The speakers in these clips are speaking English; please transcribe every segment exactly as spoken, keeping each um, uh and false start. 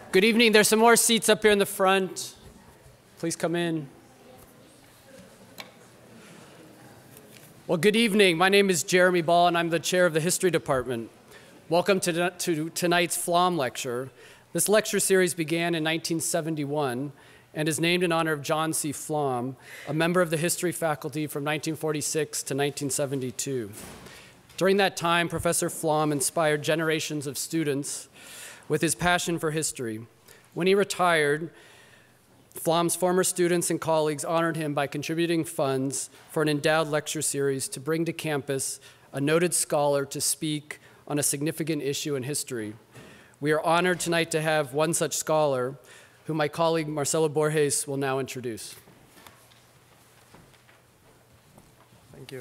Good evening. There's some more seats up here in the front. Please come in. Well, good evening. My name is Jeremy Ball, and I'm the chair of the History Department. Welcome to, to tonight's Pflaum lecture. This lecture series began in nineteen seventy-one and is named in honor of John C. Pflaum, a member of the history faculty from nineteen forty-six to nineteen seventy-two. During that time, Professor Pflaum inspired generations of students with his passion for history. When he retired, Pflaum's former students and colleagues honored him by contributing funds for an endowed lecture series to bring to campus a noted scholar to speak on a significant issue in history. We are honored tonight to have one such scholar, who my colleague Marcelo Voorhees will now introduce. Thank you.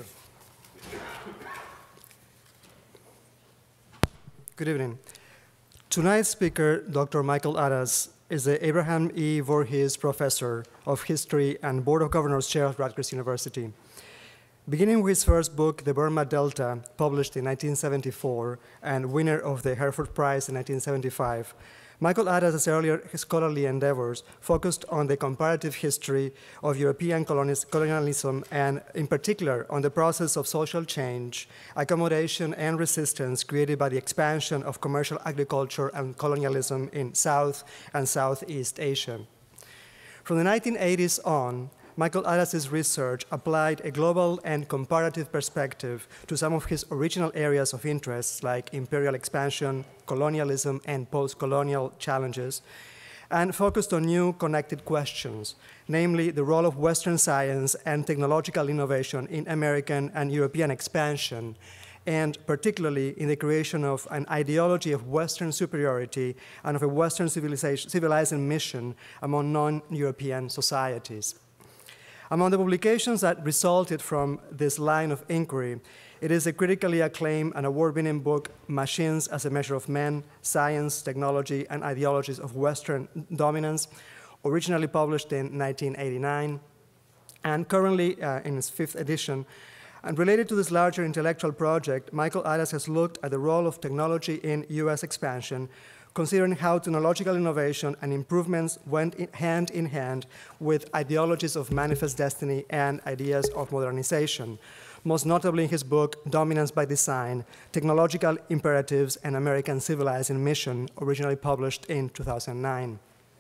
Good evening. Tonight's speaker, Doctor Michael Adas, is the Abraham E. Voorhees Professor of History and Board of Governors Chair at Rutgers University. Beginning with his first book, The Burma Delta, published in nineteen seventy-four, and winner of the Hereford Prize in nineteen seventy-five, Michael Adas' earlier scholarly endeavors focused on the comparative history of European colonialism and, in particular, on the process of social change, accommodation, and resistance created by the expansion of commercial agriculture and colonialism in South and Southeast Asia. From the nineteen eighties on, Michael Adas' research applied a global and comparative perspective to some of his original areas of interest, like imperial expansion, colonialism, and post-colonial challenges, and focused on new connected questions, namely the role of Western science and technological innovation in American and European expansion, and particularly in the creation of an ideology of Western superiority and of a Western civilization, civilizing mission among non-European societies. Among the publications that resulted from this line of inquiry, it is a critically acclaimed and award-winning book, Machines as a Measure of Men, Science, Technology, and Ideologies of Western Dominance, originally published in nineteen eighty-nine, and currently uh, in its fifth edition. And related to this larger intellectual project, Michael Adas has looked at the role of technology in U S expansion, considering how technological innovation and improvements went in hand in hand with ideologies of manifest destiny and ideas of modernization, most notably in his book, Dominance by Design, Technological Imperatives and American Civilizing Mission, originally published in two thousand nine.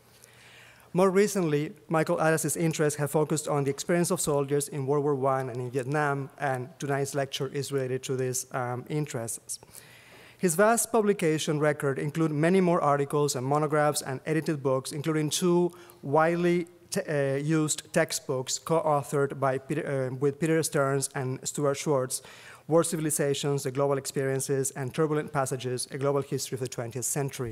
More recently, Michael Adas' interests have focused on the experience of soldiers in World War One and in Vietnam, and tonight's lecture is related to these um, interests. His vast publication record includes many more articles and monographs and edited books, including two widely uh, used textbooks co-authored by Peter, uh, with Peter Stearns and Stuart Schwartz, World Civilizations, The Global Experiences, and Turbulent Passages, A Global History of the twentieth Century.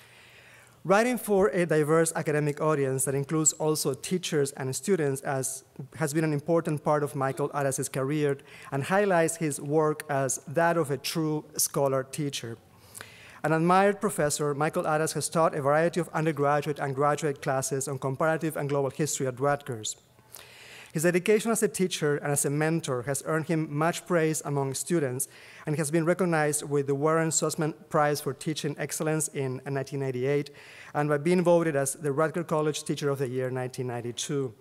Writing for a diverse academic audience that includes also teachers and students as has been an important part of Michael Adas' career and highlights his work as that of a true scholar-teacher. An admired professor, Michael Adas has taught a variety of undergraduate and graduate classes on comparative and global history at Rutgers. His dedication as a teacher and as a mentor has earned him much praise among students, and has been recognized with the Warren Sussman Prize for Teaching Excellence in nineteen eighty-eight, and by being voted as the Rutgers College Teacher of the Year in nineteen ninety-two.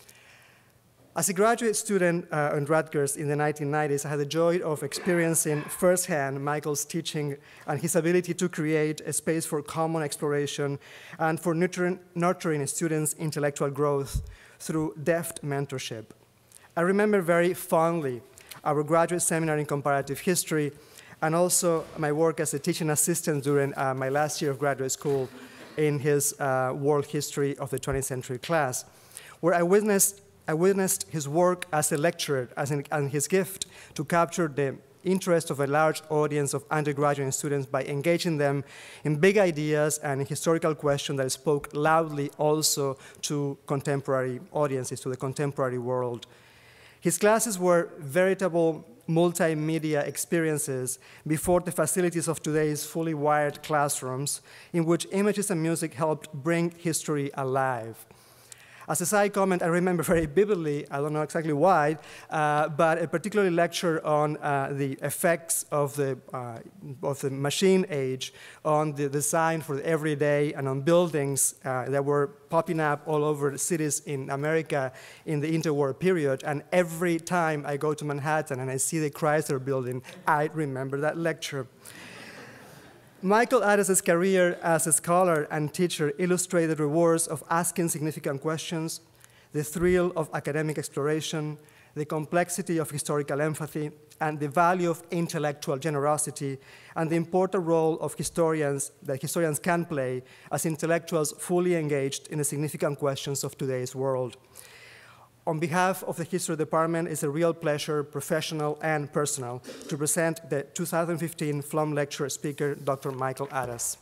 As a graduate student uh, in Rutgers in the nineteen nineties, I had the joy of experiencing firsthand Michael's teaching and his ability to create a space for common exploration and for nurturing, nurturing students' intellectual growth through deft mentorship. I remember very fondly our graduate seminar in comparative history, and also my work as a teaching assistant during uh, my last year of graduate school in his uh, World History of the twentieth Century class, where I witnessed, I witnessed his work as a lecturer as in, and his gift to capture the interest of a large audience of undergraduate students by engaging them in big ideas and in historical questions that spoke loudly also to contemporary audiences, to the contemporary world. His classes were veritable multimedia experiences before the facilities of today's fully wired classrooms, in which images and music helped bring history alive. As a side comment, I remember very vividly, I don't know exactly why, uh, but a particular lecture on uh, the effects of the, uh, of the machine age on the design for the everyday and on buildings uh, that were popping up all over cities in America in the interwar period. And every time I go to Manhattan and I see the Chrysler building, I remember that lecture. Michael Adas' career as a scholar and teacher illustrated the rewards of asking significant questions, the thrill of academic exploration, the complexity of historical empathy, and the value of intellectual generosity, and the important role of historians that historians can play as intellectuals fully engaged in the significant questions of today's world. On behalf of the History Department, it's a real pleasure, professional and personal, to present the two thousand fifteen Pflaum Lecture speaker, Doctor Michael Adas.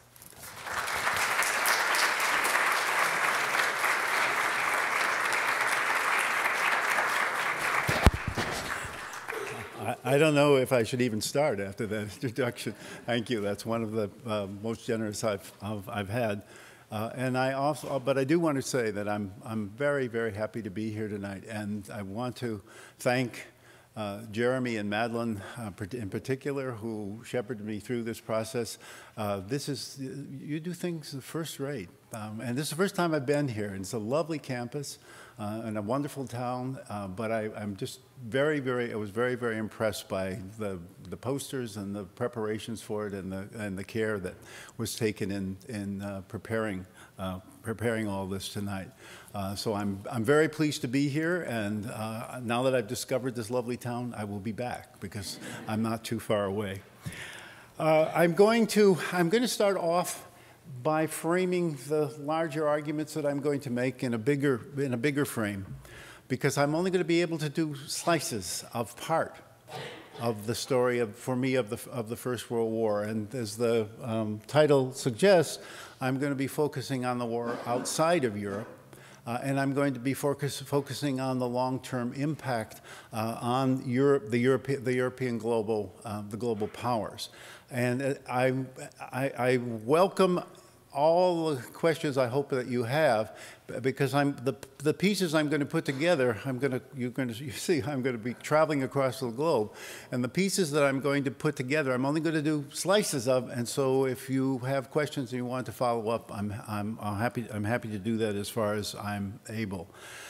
I don't know if I should even start after that introduction. Thank you. That's one of the uh, most generous I've, I've, I've had. Uh, and I also, but I do want to say that I'm, I'm very, very happy to be here tonight. And I want to thank uh, Jeremy and Madeline uh, in particular, who shepherded me through this process. Uh, this is, you do things first rate. Um, and this is the first time I've been here. And it's a lovely campus uh, and a wonderful town. Uh, but I, I'm just very, very, I was very, very impressed by the, the posters and the preparations for it and the, and the care that was taken in, in uh, preparing, uh, preparing all this tonight. Uh, so I'm, I'm very pleased to be here. And uh, now that I've discovered this lovely town, I will be back because I'm not too far away. Uh, I'm going to, I'm going to start off by framing the larger arguments that I'm going to make in a bigger, in a bigger frame, because I'm only going to be able to do slices of part of the story of, for me, of the, of the First World War. And as the um, title suggests, I'm going to be focusing on the war outside of Europe, uh, and I'm going to be focus, focusing on the long-term impact uh, on Europe, the, Europe, the European global, uh, the global powers. And I, I, I welcome all the questions I hope that you have, because I'm the the pieces I'm going to put together. I'm going to you're going to you see I'm going to be traveling across the globe, and the pieces that I'm going to put together, I'm only going to do slices of. And so, if you have questions and you want to follow up, I'm I'm, I'm happy I'm happy to do that as far as I'm able.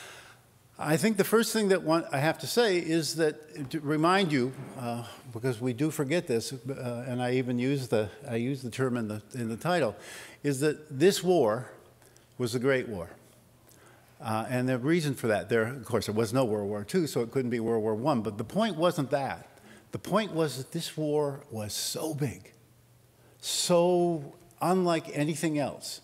I think the first thing that one, I have to say is that to remind you, uh, because we do forget this, uh, and I even use the I use the term in the in the title, is that this war was the Great War, uh, and the reason for that, there of course there was no World War Two, so it couldn't be World War One. But the point wasn't that. The point was that this war was so big, so unlike anything else.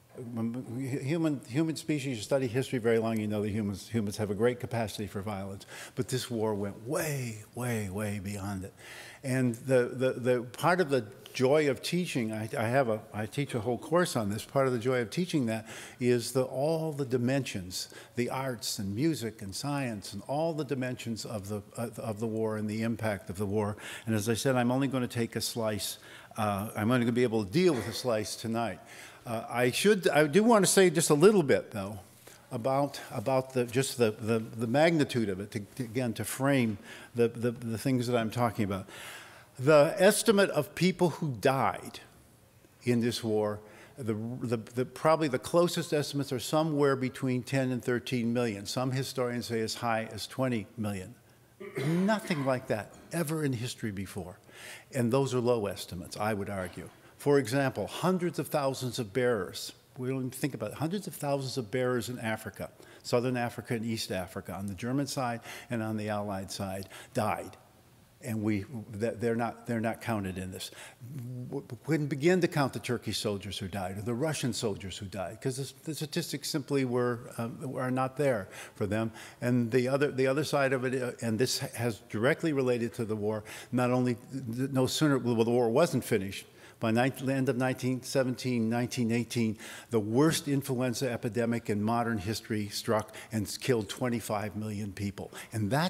Human, human species, you study history very long, you know that humans, humans have a great capacity for violence. But this war went way, way, way beyond it. And the, the, the part of the joy of teaching, I, I, have a, I teach a whole course on this, part of the joy of teaching that is the, all the dimensions, the arts and music and science and all the dimensions of the, of, of the war and the impact of the war. And as I said, I'm only going to take a slice, uh, I'm only going to be able to deal with a slice tonight. Uh, I should, I do want to say just a little bit, though, about, about the, just the, the, the magnitude of it, to, to, again, to frame the, the, the things that I'm talking about. The estimate of people who died in this war, the, the, the, probably the closest estimates are somewhere between ten and thirteen million. Some historians say as high as twenty million. Nothing like that ever in history before. And those are low estimates, I would argue. For example, hundreds of thousands of bearers. We don't even think about it. Hundreds of thousands of bearers in Africa, Southern Africa and East Africa, on the German side and on the Allied side, died. And we, they're not, they're not counted in this. We couldn't begin to count the Turkish soldiers who died or the Russian soldiers who died, because the, the statistics simply were, um, are not there for them. And the other, the other side of it, and this has directly related to the war, not only, no sooner, well, the war wasn't finished, by the end of nineteen seventeen, nineteen eighteen, the worst influenza epidemic in modern history struck and killed twenty-five million people. And that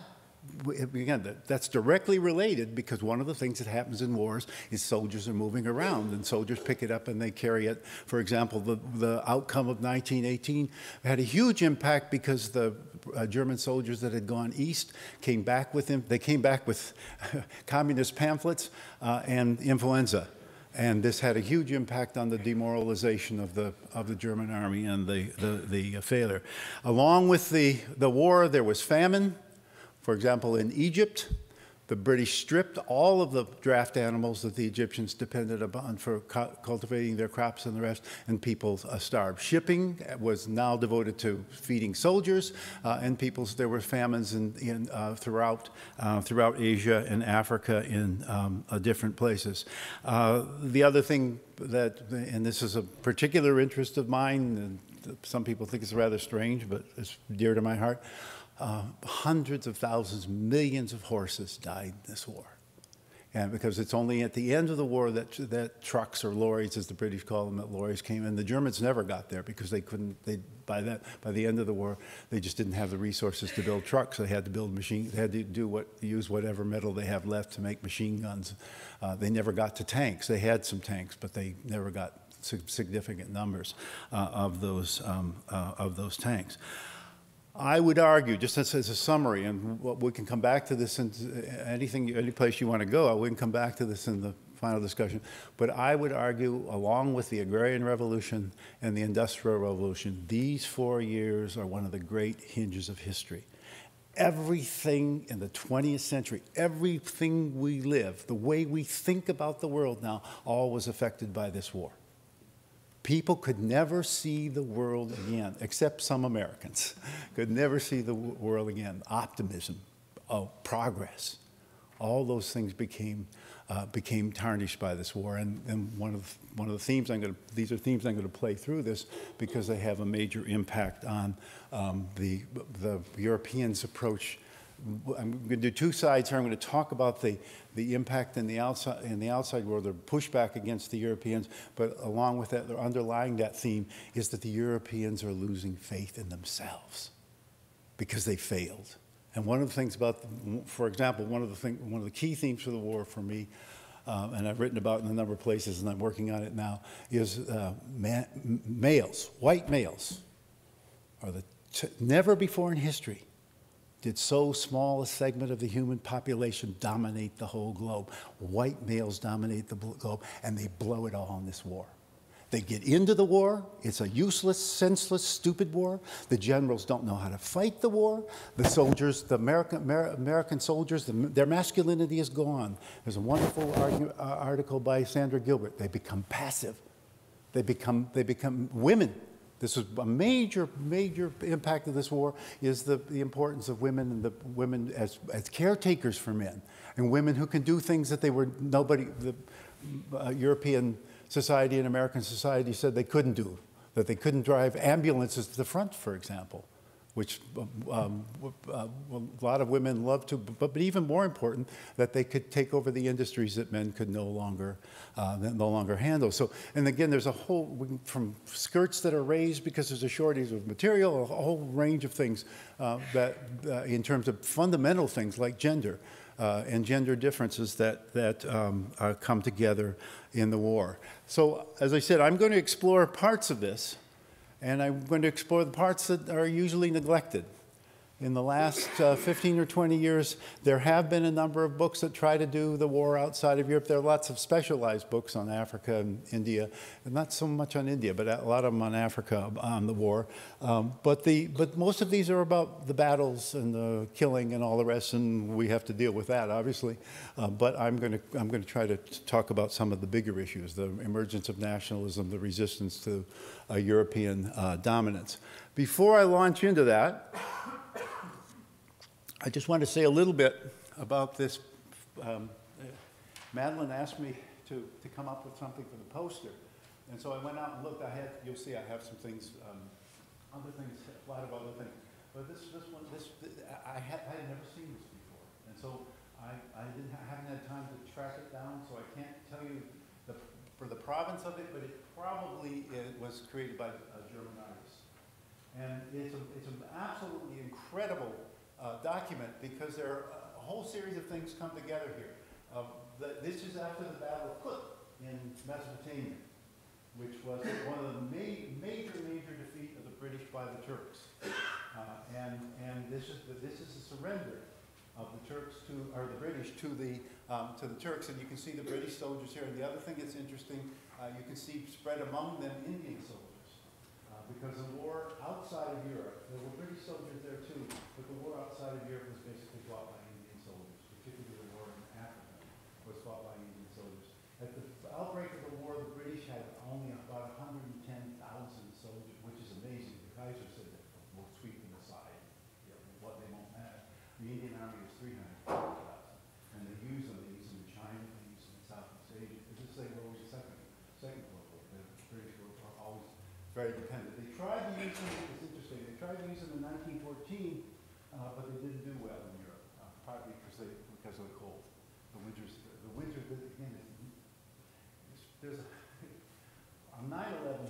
again, that, that's directly related because one of the things that happens in wars is soldiers are moving around and soldiers pick it up and they carry it. For example, the, the outcome of nineteen eighteen had a huge impact because the uh, German soldiers that had gone east came back with them. They came back with communist pamphlets uh, and influenza. And this had a huge impact on the demoralization of the, of the German army and the, the, the failure. Along with the, the war, there was famine. For example, in Egypt, the British stripped all of the draft animals that the Egyptians depended upon for cu cultivating their crops and the rest, and people uh, starved. Shipping was now devoted to feeding soldiers, uh, and people's, there were famines in, in, uh, throughout, uh, throughout Asia and Africa in um, uh, different places. Uh, the other thing that, and this is a particular interest of mine, and some people think it's rather strange, but it's dear to my heart, Uh, hundreds of thousands, millions of horses died in this war. And because it's only at the end of the war that, that trucks or lorries, as the British call them, that lorries came in. The Germans never got there because they couldn't, they, by, that, by the end of the war, they just didn't have the resources to build trucks. They had to build machines, they had to do what, use whatever metal they have left to make machine guns. Uh, they never got to tanks. They had some tanks, but they never got significant numbers uh, of, those, um, uh, of those tanks. I would argue, just as, as a summary, and we can come back to this in anything, any place you want to go, we can come back to this in the final discussion, but I would argue, along with the Agrarian Revolution and the Industrial Revolution, these four years are one of the great hinges of history. Everything in the twentieth century, everything we live, the way we think about the world now, all was affected by this war. People could never see the world again, except some Americans, could never see the world again. Optimism, oh, progress, all those things became, uh, became tarnished by this war. And, and one, of the, one of the themes I'm going to, these are themes I'm going to play through this because they have a major impact on um, the, the Europeans' approach. I'm going to do two sides here. I'm going to talk about the, the impact in the outside in the outside world, the pushback against the Europeans, but along with that, underlying that theme is that the Europeans are losing faith in themselves because they failed. And one of the things about, for example, one of the thing, one of the key themes for the war for me, um, and I've written about it in a number of places, and I'm working on it now, is uh, ma males, white males, are the t never before in history did so small a segment of the human population dominate the whole globe. White males dominate the globe, and they blow it all in this war. They get into the war. It's a useless, senseless, stupid war. The generals don't know how to fight the war. The soldiers, the American, Amer American soldiers, the, their masculinity is gone. There's a wonderful argue, uh, article by Sandra Gilbert. They become passive. They become, they become women. This is a major, major impact of this war is the, the importance of women and the women as, as caretakers for men, and women who can do things that they were, nobody, the uh, European society and American society said they couldn't do, that they couldn't drive ambulances to the front, for example, which um, uh, a lot of women love to, but, but even more important, that they could take over the industries that men could no longer, uh, no longer handle. So, and again, there's a whole, from skirts that are raised because there's a shortage of material, a whole range of things uh, that, uh, in terms of fundamental things like gender uh, and gender differences that, that um, uh, come together in the war. So, as I said, I'm going to explore parts of this. And I'm going to explore the parts that are usually neglected. In the last uh, fifteen or twenty years, there have been a number of books that try to do the war outside of Europe. There are lots of specialized books on Africa and India, and not so much on India, but a lot of them on Africa, on the war. Um, but, the, but most of these are about the battles and the killing and all the rest, and we have to deal with that, obviously. Uh, but I'm going to I'm going to try to talk about some of the bigger issues, the emergence of nationalism, the resistance to uh, European uh, dominance. Before I launch into that, I just want to say a little bit about this. Um, uh, Madeline asked me to, to come up with something for the poster. And so I went out and looked. I had, you'll see I have some things, um, other things, a lot of other things. But this, this one, this, I had, I had never seen this before. And so I, I didn't, I haven't had time to track it down, so I can't tell you the, for the province of it, but it probably it was created by a German artist. And it's, a, it's an absolutely incredible Uh, document because there are whole series of things come together here. Uh, the, this is after the Battle of Kut in Mesopotamia, which was one of the ma major, major defeat of the British by the Turks. Uh, and and this is the, this is a surrender of the Turks to, or the British to the um, to the Turks, and you can see the British soldiers here. And the other thing that's interesting, uh, you can see spread among them Indian soldiers, uh, because the war outside of Europe, there were British soldiers there too, but the war outside of Europe was basically fought by Indian soldiers, particularly the war in Africa was fought by Indian soldiers. At the outbreak of the war, the British had only about one hundred ten thousand soldiers, which is amazing. The Kaiser said that we'll sweep them aside, you know, what they won't have. The Indian army was three hundred thousand, and they use them. They use them in China, they use them in Southeast Asia. It's just like what was the second, second World War. The British were, were always very dependent. They tried to use them, it's interesting, they tried to use them in nineteen fourteen, uh, but they didn't do well in Europe, uh, partly because, they, because of the cold. The winters, the winter, again, is, there's a, on nine eleven,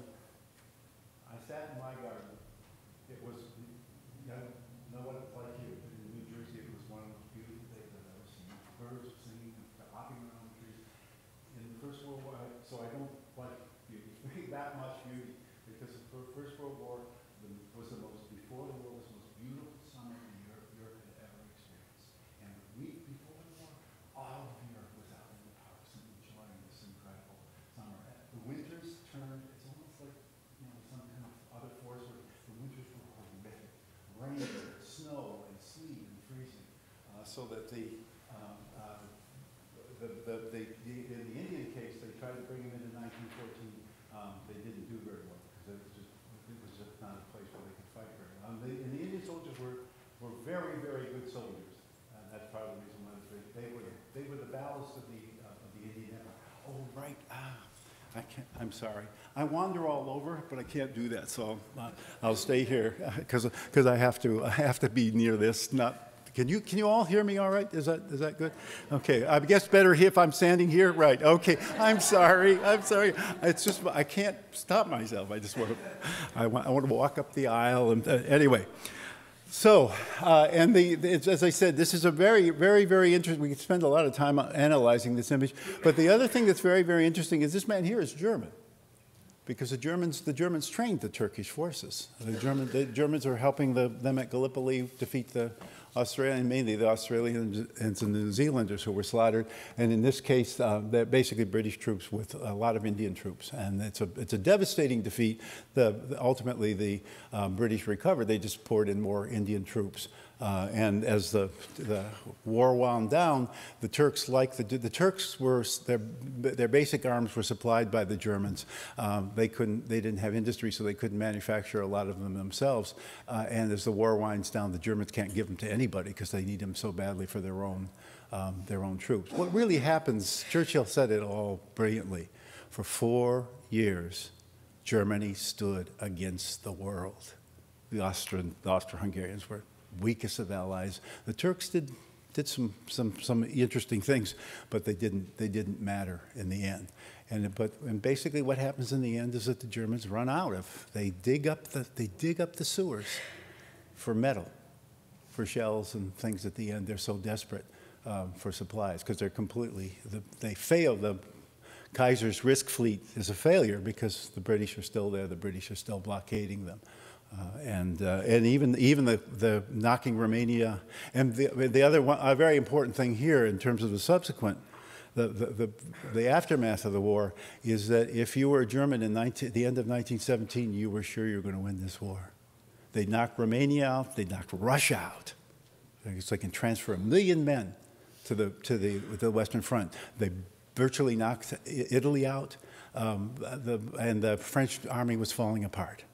I sat in my garden. It was, you know what it's like here in New Jersey. It was one of those beautiful days that I've ever seen. Birds singing, hopping around the trees. In the First World War, I, so I don't like beauty, that much beauty, because the First World War the, was the most, before the war, was the most beautiful summer in Europe, Europe had ever experienced. And the week before the war, all of Europe was out in the parks and enjoying this incredible summer. The winters turned, it's almost like, you know, some kind of other force where the winters were horrific. Rain, snow, and sleet and freezing, uh, so that the, um, uh, the, the, the, the, in the Indian case, they tried to bring him into nineteen fourteen. Um, they didn't do very well because it was just, it was just not a place where they could fight very well. Um, the, and the Indian soldiers were, were very, very good soldiers. Uh, that's part of the reason why they were, they were the ballast of the, uh, of the Indian Empire. Oh, right. Ah. I can't, I'm sorry. I wander all over, but I can't do that, so uh, I'll stay here because because I have to I have to be near this. Not can you can you all hear me all right? Is that is that good? Okay. I guess better if I'm standing here. Right. Okay. I'm sorry. I'm sorry. It's just I can't stop myself. I just want to I want I want to walk up the aisle and uh, anyway. So, uh, and the, the, as I said, this is a very, very, very interesting, we could spend a lot of time analyzing this image, but the other thing that's very, very interesting is this man here is German, because the Germans, the Germans trained the Turkish forces. The, German, the Germans are helping the, them at Gallipoli defeat the Australian, mainly the Australians and the New Zealanders who were slaughtered, and in this case, uh, they're basically British troops with a lot of Indian troops, and it's a it's a devastating defeat. The, the ultimately the um, British recovered. They just poured in more Indian troops, uh, and as the the war wound down, the Turks, like the the Turks were their their basic arms were supplied by the Germans. Um, they couldn't they didn't have industry, so they couldn't manufacture a lot of them themselves. Uh, and as the war winds down, the Germans can't give them to any Anybody because they need them so badly for their own, um, their own troops. What really happens, Churchill said it all brilliantly, for four years, Germany stood against the world. The Austrian, the Austro-Hungarians were weakest of allies. The Turks did, did some, some, some interesting things, but they didn't, they didn't matter in the end. And, but, and basically what happens in the end is that the Germans run out of, they dig up the, they dig up the sewers for metal, for shells and things at the end. They're so desperate um, for supplies because they're completely, the, they fail. The Kaiser's Risk Fleet is a failure because the British are still there. The British are still blockading them. Uh, and uh, and even even the, the knocking Romania. And the, the other one, a very important thing here in terms of the subsequent, the, the, the, the aftermath of the war is that if you were a German in nineteen, the end of nineteen seventeen, you were sure you were going to win this war. They knocked Romania out. They knocked Russia out. It's like they can transfer a million men to the to the, the Western Front. They virtually knocked Italy out, um, the, and the French army was falling apart.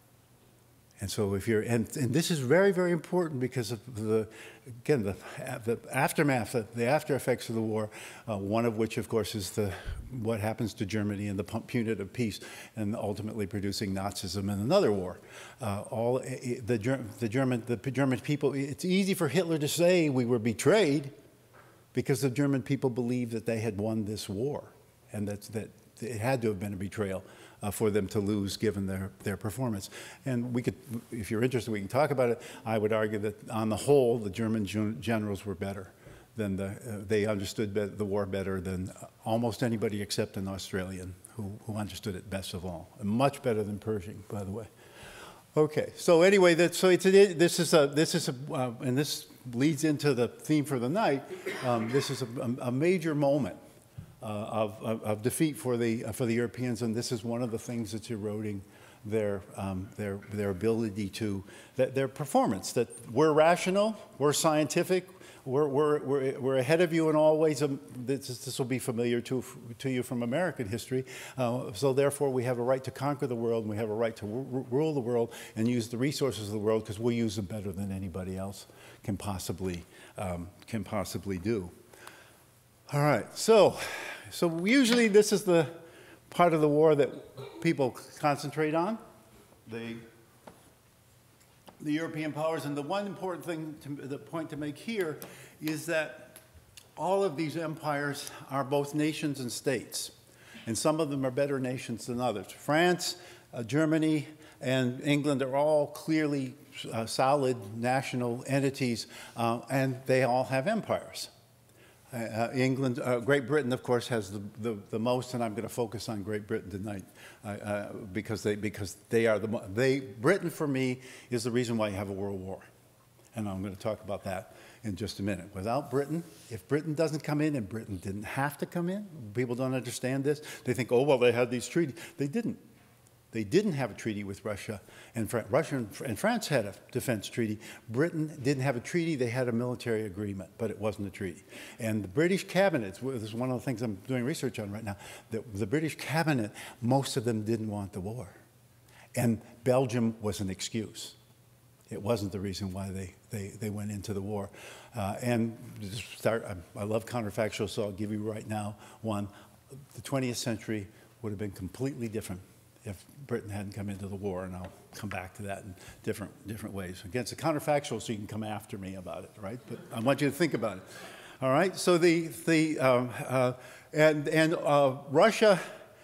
And so if you're, and, and this is very, very important because of the, again, the, the aftermath, the after effects of the war, uh, one of which, of course, is the, what happens to Germany and the punitive peace and ultimately producing Nazism in another war. Uh, all the, the, German, the German people, it's easy for Hitler to say we were betrayed because the German people believed that they had won this war and that's, that it had to have been a betrayal. Uh, for them to lose given their, their performance. And we could, if you're interested, we can talk about it. I would argue that on the whole, the German generals were better than the, uh, they understood the war better than almost anybody except an Australian who, who understood it best of all. And much better than Pershing, by the way. Okay, so anyway, that, so it's, it, this is a, this is a, uh, and this leads into the theme for the night. Um, this is a, a major moment uh, of, of, of defeat for the, uh, for the Europeans, and this is one of the things that's eroding their, um, their, their ability to, their, their performance, that we're rational, we're scientific, we're, we're, we're, we're ahead of you in all ways. Um, this, this will be familiar to, to you from American history. Uh, so therefore, we have a right to conquer the world, and we have a right to rule the world and use the resources of the world because we'll use them better than anybody else can possibly, um, can possibly do. All right, so, so usually this is the part of the war that people concentrate on, the, the European powers. And the one important thing, to, the point to make here is that all of these empires are both nations and states. And some of them are better nations than others. France, uh, Germany, and England are all clearly uh, solid national entities, uh, and they all have empires. Uh, England, uh, Great Britain, of course, has the, the, the most, and I'm going to focus on Great Britain tonight uh, uh, because they because they are the mo they Britain for me is the reason why you have a world war, and I'm going to talk about that in just a minute. Without Britain, if Britain doesn't come in, and Britain didn't have to come in, people don't understand this. They think, oh well, they had these treaties. They didn't. They didn't have a treaty with Russia, and Fr Russia and, Fr and France had a defense treaty. Britain didn't have a treaty. They had a military agreement, but it wasn't a treaty. And the British cabinet, this is one of the things I'm doing research on right now, the, the British cabinet, most of them didn't want the war. And Belgium was an excuse. It wasn't the reason why they, they, they went into the war. Uh, and start, I, I love counterfactual, so I'll give you right now one. The twentieth century would have been completely different if Britain hadn't come into the war, and I'll come back to that in different, different ways. Against the counterfactual, so you can come after me about it, right? But I want you to think about it. All right, so the, the um, uh, and, and uh, Russia,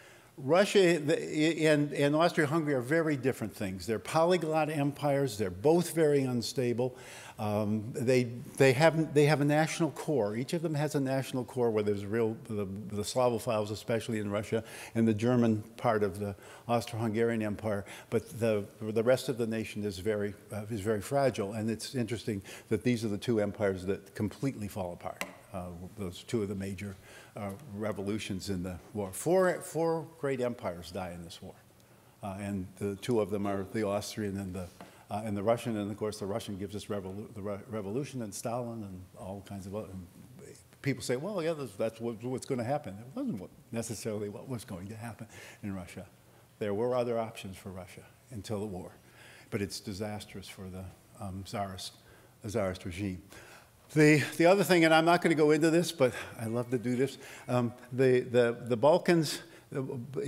Russia and, and Austria-Hungary are very different things. They're polyglot empires. They're both very unstable. Um, they, they, have, they have a national core. Each of them has a national core where there's real, the, the Slavophiles, especially in Russia, and the German part of the Austro-Hungarian Empire. But the, the rest of the nation is very, uh, is very fragile. And it's interesting that these are the two empires that completely fall apart. Uh, those two of the major uh, revolutions in the war. Four, four great empires die in this war. Uh, and the two of them are the Austrian and the Uh, and the Russian, and of course the Russian gives us revolu the re revolution and Stalin and all kinds of other. People say, well, yeah, that's, that's what, what's going to happen. It wasn't what, necessarily what was going to happen in Russia. There were other options for Russia until the war, but it's disastrous for the um, Tsarist, the Tsarist regime. The, the other thing, and I'm not going to go into this, but I love to do this, um, the, the, the Balkans, the,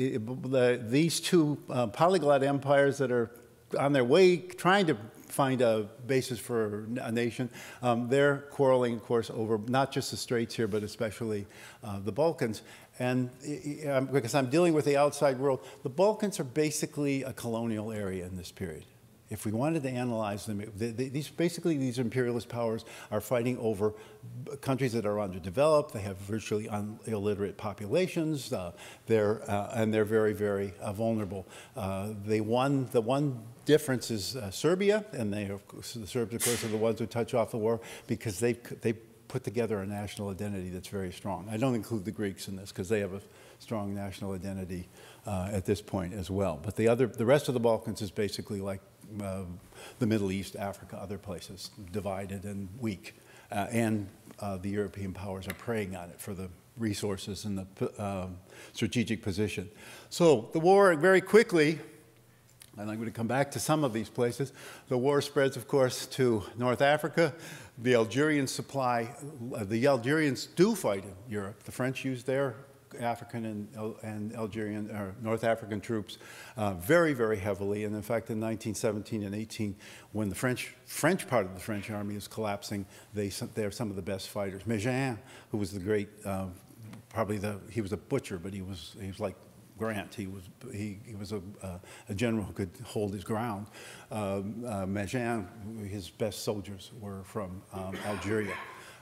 the, these two uh, polyglot empires that are on their way trying to find a basis for a nation, um, they're quarreling, of course, over not just the Straits here, but especially uh, the Balkans. And uh, because I'm dealing with the outside world, the Balkans are basically a colonial area in this period. If we wanted to analyze them, they, they, these, basically these imperialist powers are fighting over countries that are underdeveloped. They have virtually un, illiterate populations. Uh, they're, uh, and they're very, very uh, vulnerable. Uh, they won, the one difference is uh, Serbia, and they, of course, the Serbs, of course, are the ones who touch off the war because they, they put together a national identity that's very strong. I don't include the Greeks in this because they have a strong national identity uh, at this point as well. But the, other, the rest of the Balkans is basically like Uh, the Middle East, Africa, other places, divided and weak. Uh, and uh, the European powers are preying on it for the resources and the uh, strategic position. So the war very quickly, and I'm going to come back to some of these places, the war spreads, of course, to North Africa. The Algerians supply, uh, the Algerians do fight in Europe. The French use their African and, and Algerian, or North African troops uh, very, very heavily. And in fact, in nineteen seventeen and eighteen, when the French, French part of the French army is collapsing, they, they're some of the best fighters. Maignan, who was the great, uh, probably the, he was a butcher, but he was, he was like Grant. He was, he, he was a, uh, a general who could hold his ground. Um, uh, Maignan, his best soldiers were from um, Algeria.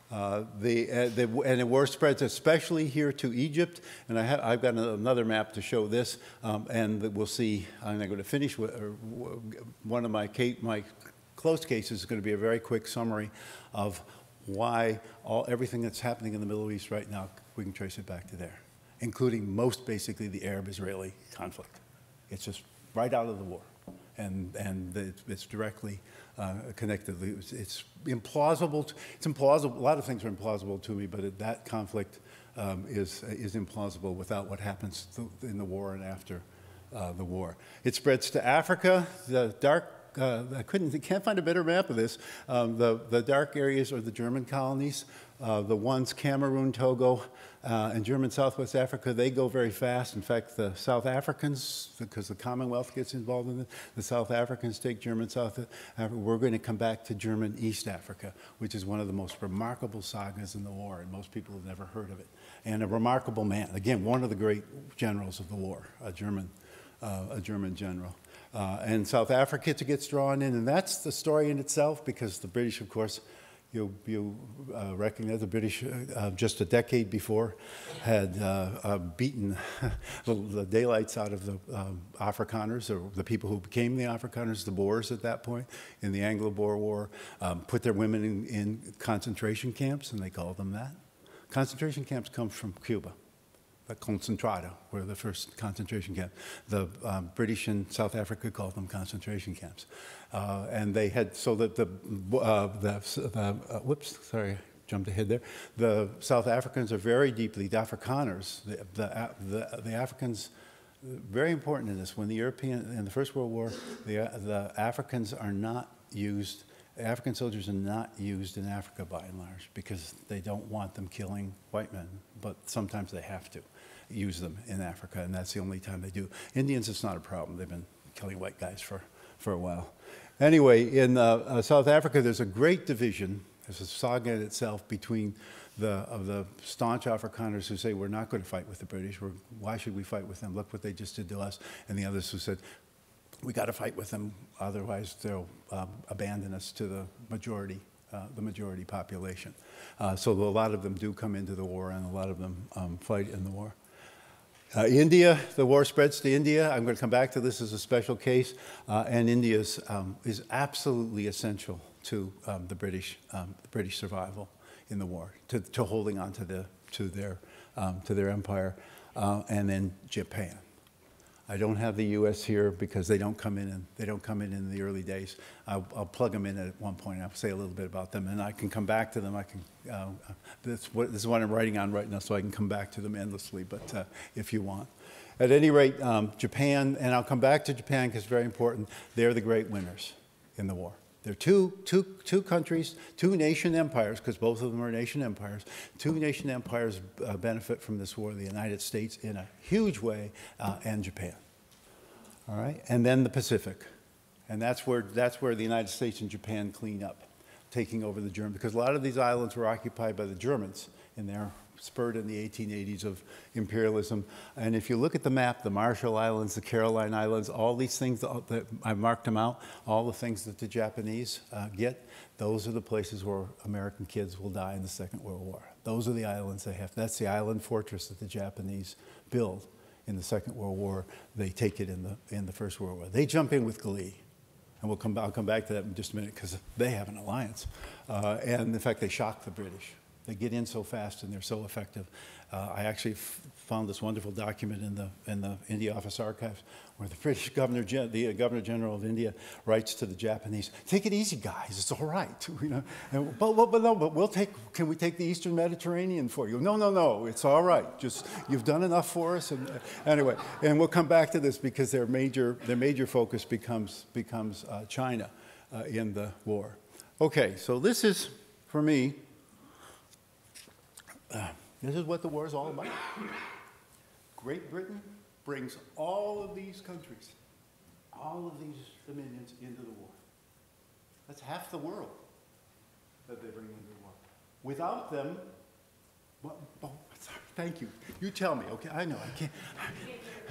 Uh, the, uh, the, and the war spreads especially here to Egypt, and I have, I've got another map to show this, um, and we'll see. I'm going to finish with uh, one of my, case, my close cases is going to be a very quick summary of why all, everything that's happening in the Middle East right now, we can trace it back to there, including most basically the Arab-Israeli conflict. It's just right out of the war, and, and it's directly Uh, connected. It's, it's implausible. To, it's implausible. A lot of things are implausible to me, but it, that conflict um, is is implausible without what happens to, in the war and after uh, the war. It spreads to Africa. The dark. Uh, I couldn't. I can't find a better map of this. Um, the the dark areas are the German colonies. Uh, the ones Cameroon, Togo, uh, and German Southwest Africa, they go very fast. In fact, the South Africans, because the Commonwealth gets involved in it, the South Africans take German South Africa. We're going to come back to German East Africa, which is one of the most remarkable sagas in the war, and most people have never heard of it. And a remarkable man, again, one of the great generals of the war, a German, uh, a German general. Uh, and South Africa gets drawn in, and that's the story in itself, because the British, of course, You, you uh, recognize the British uh, just a decade before had uh, uh, beaten the, the daylights out of the um, Afrikaners, or the people who became the Afrikaners, the Boers at that point, in the Anglo-Boer War, um, put their women in, in concentration camps, and they called them that. Concentration camps come from Cuba. The Concentrado were the first concentration camp. The um, British in South Africa called them concentration camps. Uh, and they had, so that the, uh, the, the uh, whoops, sorry, jumped ahead there. The South Africans are very deeply, the Afrikaners, the, the, the, the Africans, very important in this. When the European, in the First World War, the, the Africans are not used, African soldiers are not used in Africa by and large, because they don't want them killing white men, but sometimes they have to use them in Africa, and that's the only time they do. Indians, it's not a problem. They've been killing white guys for, for a while. Anyway, in uh, uh, South Africa, there's a great division. There's a saga in itself between the, of the staunch Afrikaners who say, we're not going to fight with the British. We're, why should we fight with them? Look what they just did to us. And the others who said, we got to fight with them, otherwise they'll um, abandon us to the majority, uh, the majority population. Uh, so a lot of them do come into the war, and a lot of them um, fight in the war. Uh, India, the war spreads to India. I'm going to come back to this as a special case, uh, and India um, is absolutely essential to um, the British, um, the British survival in the war, to, to holding on to the to their um, to their empire, uh, and then Japan. I don't have the U S here because they don't come in, and they don't come in in the early days. I'll, I'll plug them in at one point. I'll say a little bit about them, and I can come back to them. I can. Uh, this, what, this is what I'm writing on right now, so I can come back to them endlessly. But uh, if you want, at any rate, um, Japan, and I'll come back to Japan because it's very important. They're the great winners in the war. They're two, two, two countries, two nation empires, because both of them are nation empires. Two nation empires uh, benefit from this war, the United States in a huge way, uh, and Japan. All right, and then the Pacific. And that's where, that's where the United States and Japan clean up, taking over the Germans, because a lot of these islands were occupied by the Germans in their spurred in the eighteen eighties of imperialism. And if you look at the map, the Marshall Islands, the Caroline Islands, all these things that, that I've marked them out, all the things that the Japanese uh, get, those are the places where American kids will die in the Second World War. Those are the islands they have. That's the island fortress that the Japanese build in the Second World War. They take it in the, in the First World War. They jump in with glee. And we'll come, I'll come back to that in just a minute, because they have an alliance. Uh, and in fact, they shock the British. They get in so fast, and they're so effective. Uh, I actually f found this wonderful document in the in the India Office Archives, where the British Governor, Gen the uh, Governor General of India, writes to the Japanese, "Take it easy, guys. It's all right. You know, and, but, but, but no, but we'll take. Can we take the Eastern Mediterranean for you? No, no, no. It's all right. Just you've done enough for us." And uh, anyway, and we'll come back to this because their major their major focus becomes becomes uh, China uh, in the war. Okay, so this is for me. Uh, this is what the war is all about. Great Britain brings all of these countries, all of these dominions into the war. That's half the world that they bring into the war. Without them, well, oh, sorry, thank you. You tell me, okay? I know, I can't.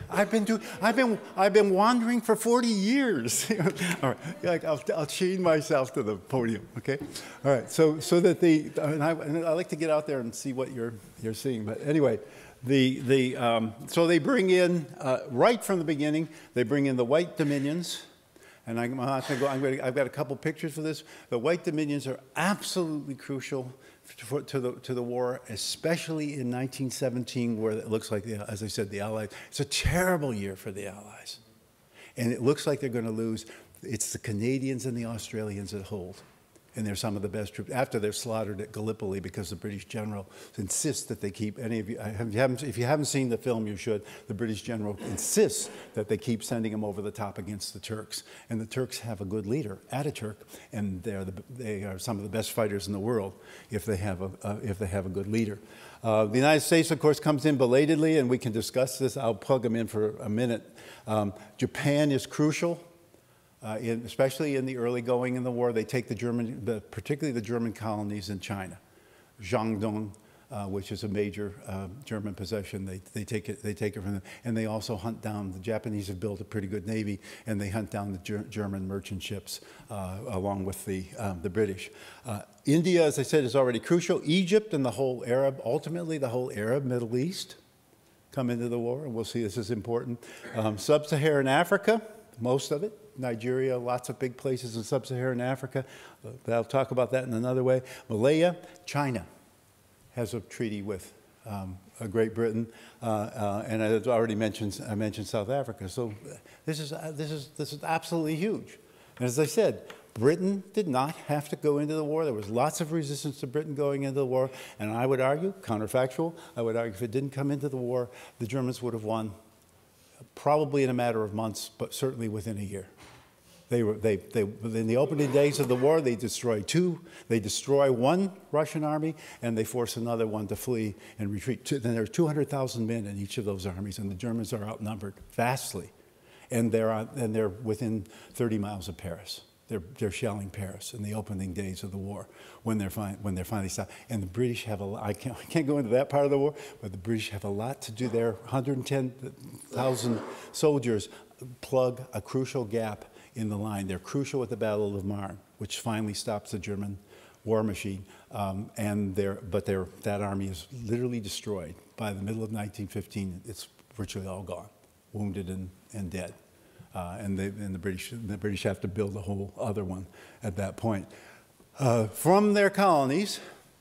I've been doing, I've been, I've been wandering for forty years. All right, I'll, I'll chain myself to the podium, okay? All right, so, so that the, and I, and I like to get out there and see what you're, you're seeing, but anyway, the, the, um, so they bring in, uh, right from the beginning, they bring in the white dominions, and I'm not going to go, I'm going to, I've got a couple pictures for this. The white dominions are absolutely crucial For, to, the, to the war, especially in nineteen seventeen, where it looks like, the, as I said, the Allies, it's a terrible year for the Allies. And it looks like they're going to lose. It's the Canadians and the Australians that hold. And they're some of the best troops, after they're slaughtered at Gallipoli, because the British general insists that they keep, any of you, if you haven't, if you haven't seen the film, you should. The British general insists that they keep sending them over the top against the Turks. And the Turks have a good leader, Ataturk, and they're the, they are some of the best fighters in the world if they have a, uh, if they have a good leader. Uh, the United States, of course, comes in belatedly, and we can discuss this. I'll plug them in for a minute. Um, Japan is crucial. Uh, in, especially in the early going in the war, they take the German, the, particularly the German colonies in China, Shandong, uh, which is a major uh, German possession. They, they take it, they take it from them, and they also hunt down. The Japanese have built a pretty good navy, and they hunt down the ger German merchant ships uh, along with the um, the British. Uh, India, as I said, is already crucial. Egypt and the whole Arab, ultimately the whole Arab Middle East, come into the war, and we'll see this is important. Um, Sub-Saharan Africa, most of it. Nigeria, lots of big places in sub-Saharan Africa. I'll talk about that in another way. Malaya, China has a treaty with um, Great Britain, uh, uh, and I already mentioned I mentioned South Africa. So this is uh, this is this is absolutely huge. And as I said, Britain did not have to go into the war. There was lots of resistance to Britain going into the war, and I would argue, counterfactual, I would argue if it didn't come into the war, the Germans would have won, probably in a matter of months, but certainly within a year. They were, they, they, in the opening days of the war, they destroy two, they destroy one Russian army, and they force another one to flee and retreat. Then there are two hundred thousand men in each of those armies, and the Germans are outnumbered vastly. And they're, on, and they're within thirty miles of Paris. They're, they're shelling Paris in the opening days of the war when they're, fin when they're finally stopped. And the British have a lot, I can't, I can't go into that part of the war, but the British have a lot to do. Their one hundred ten thousand soldiers plug a crucial gap in the line. They're crucial at the Battle of Marne, which finally stops the German war machine. Um, and they're, but they're, that army is literally destroyed. By the middle of nineteen fifteen, it's virtually all gone, wounded and, and dead. Uh, and, they, and the, British, the British have to build a whole other one at that point. Uh, from their colonies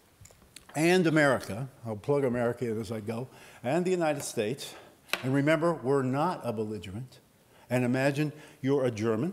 and America, I'll plug America in as I go, and the United States, and remember, we're not a belligerent. And imagine you're a German,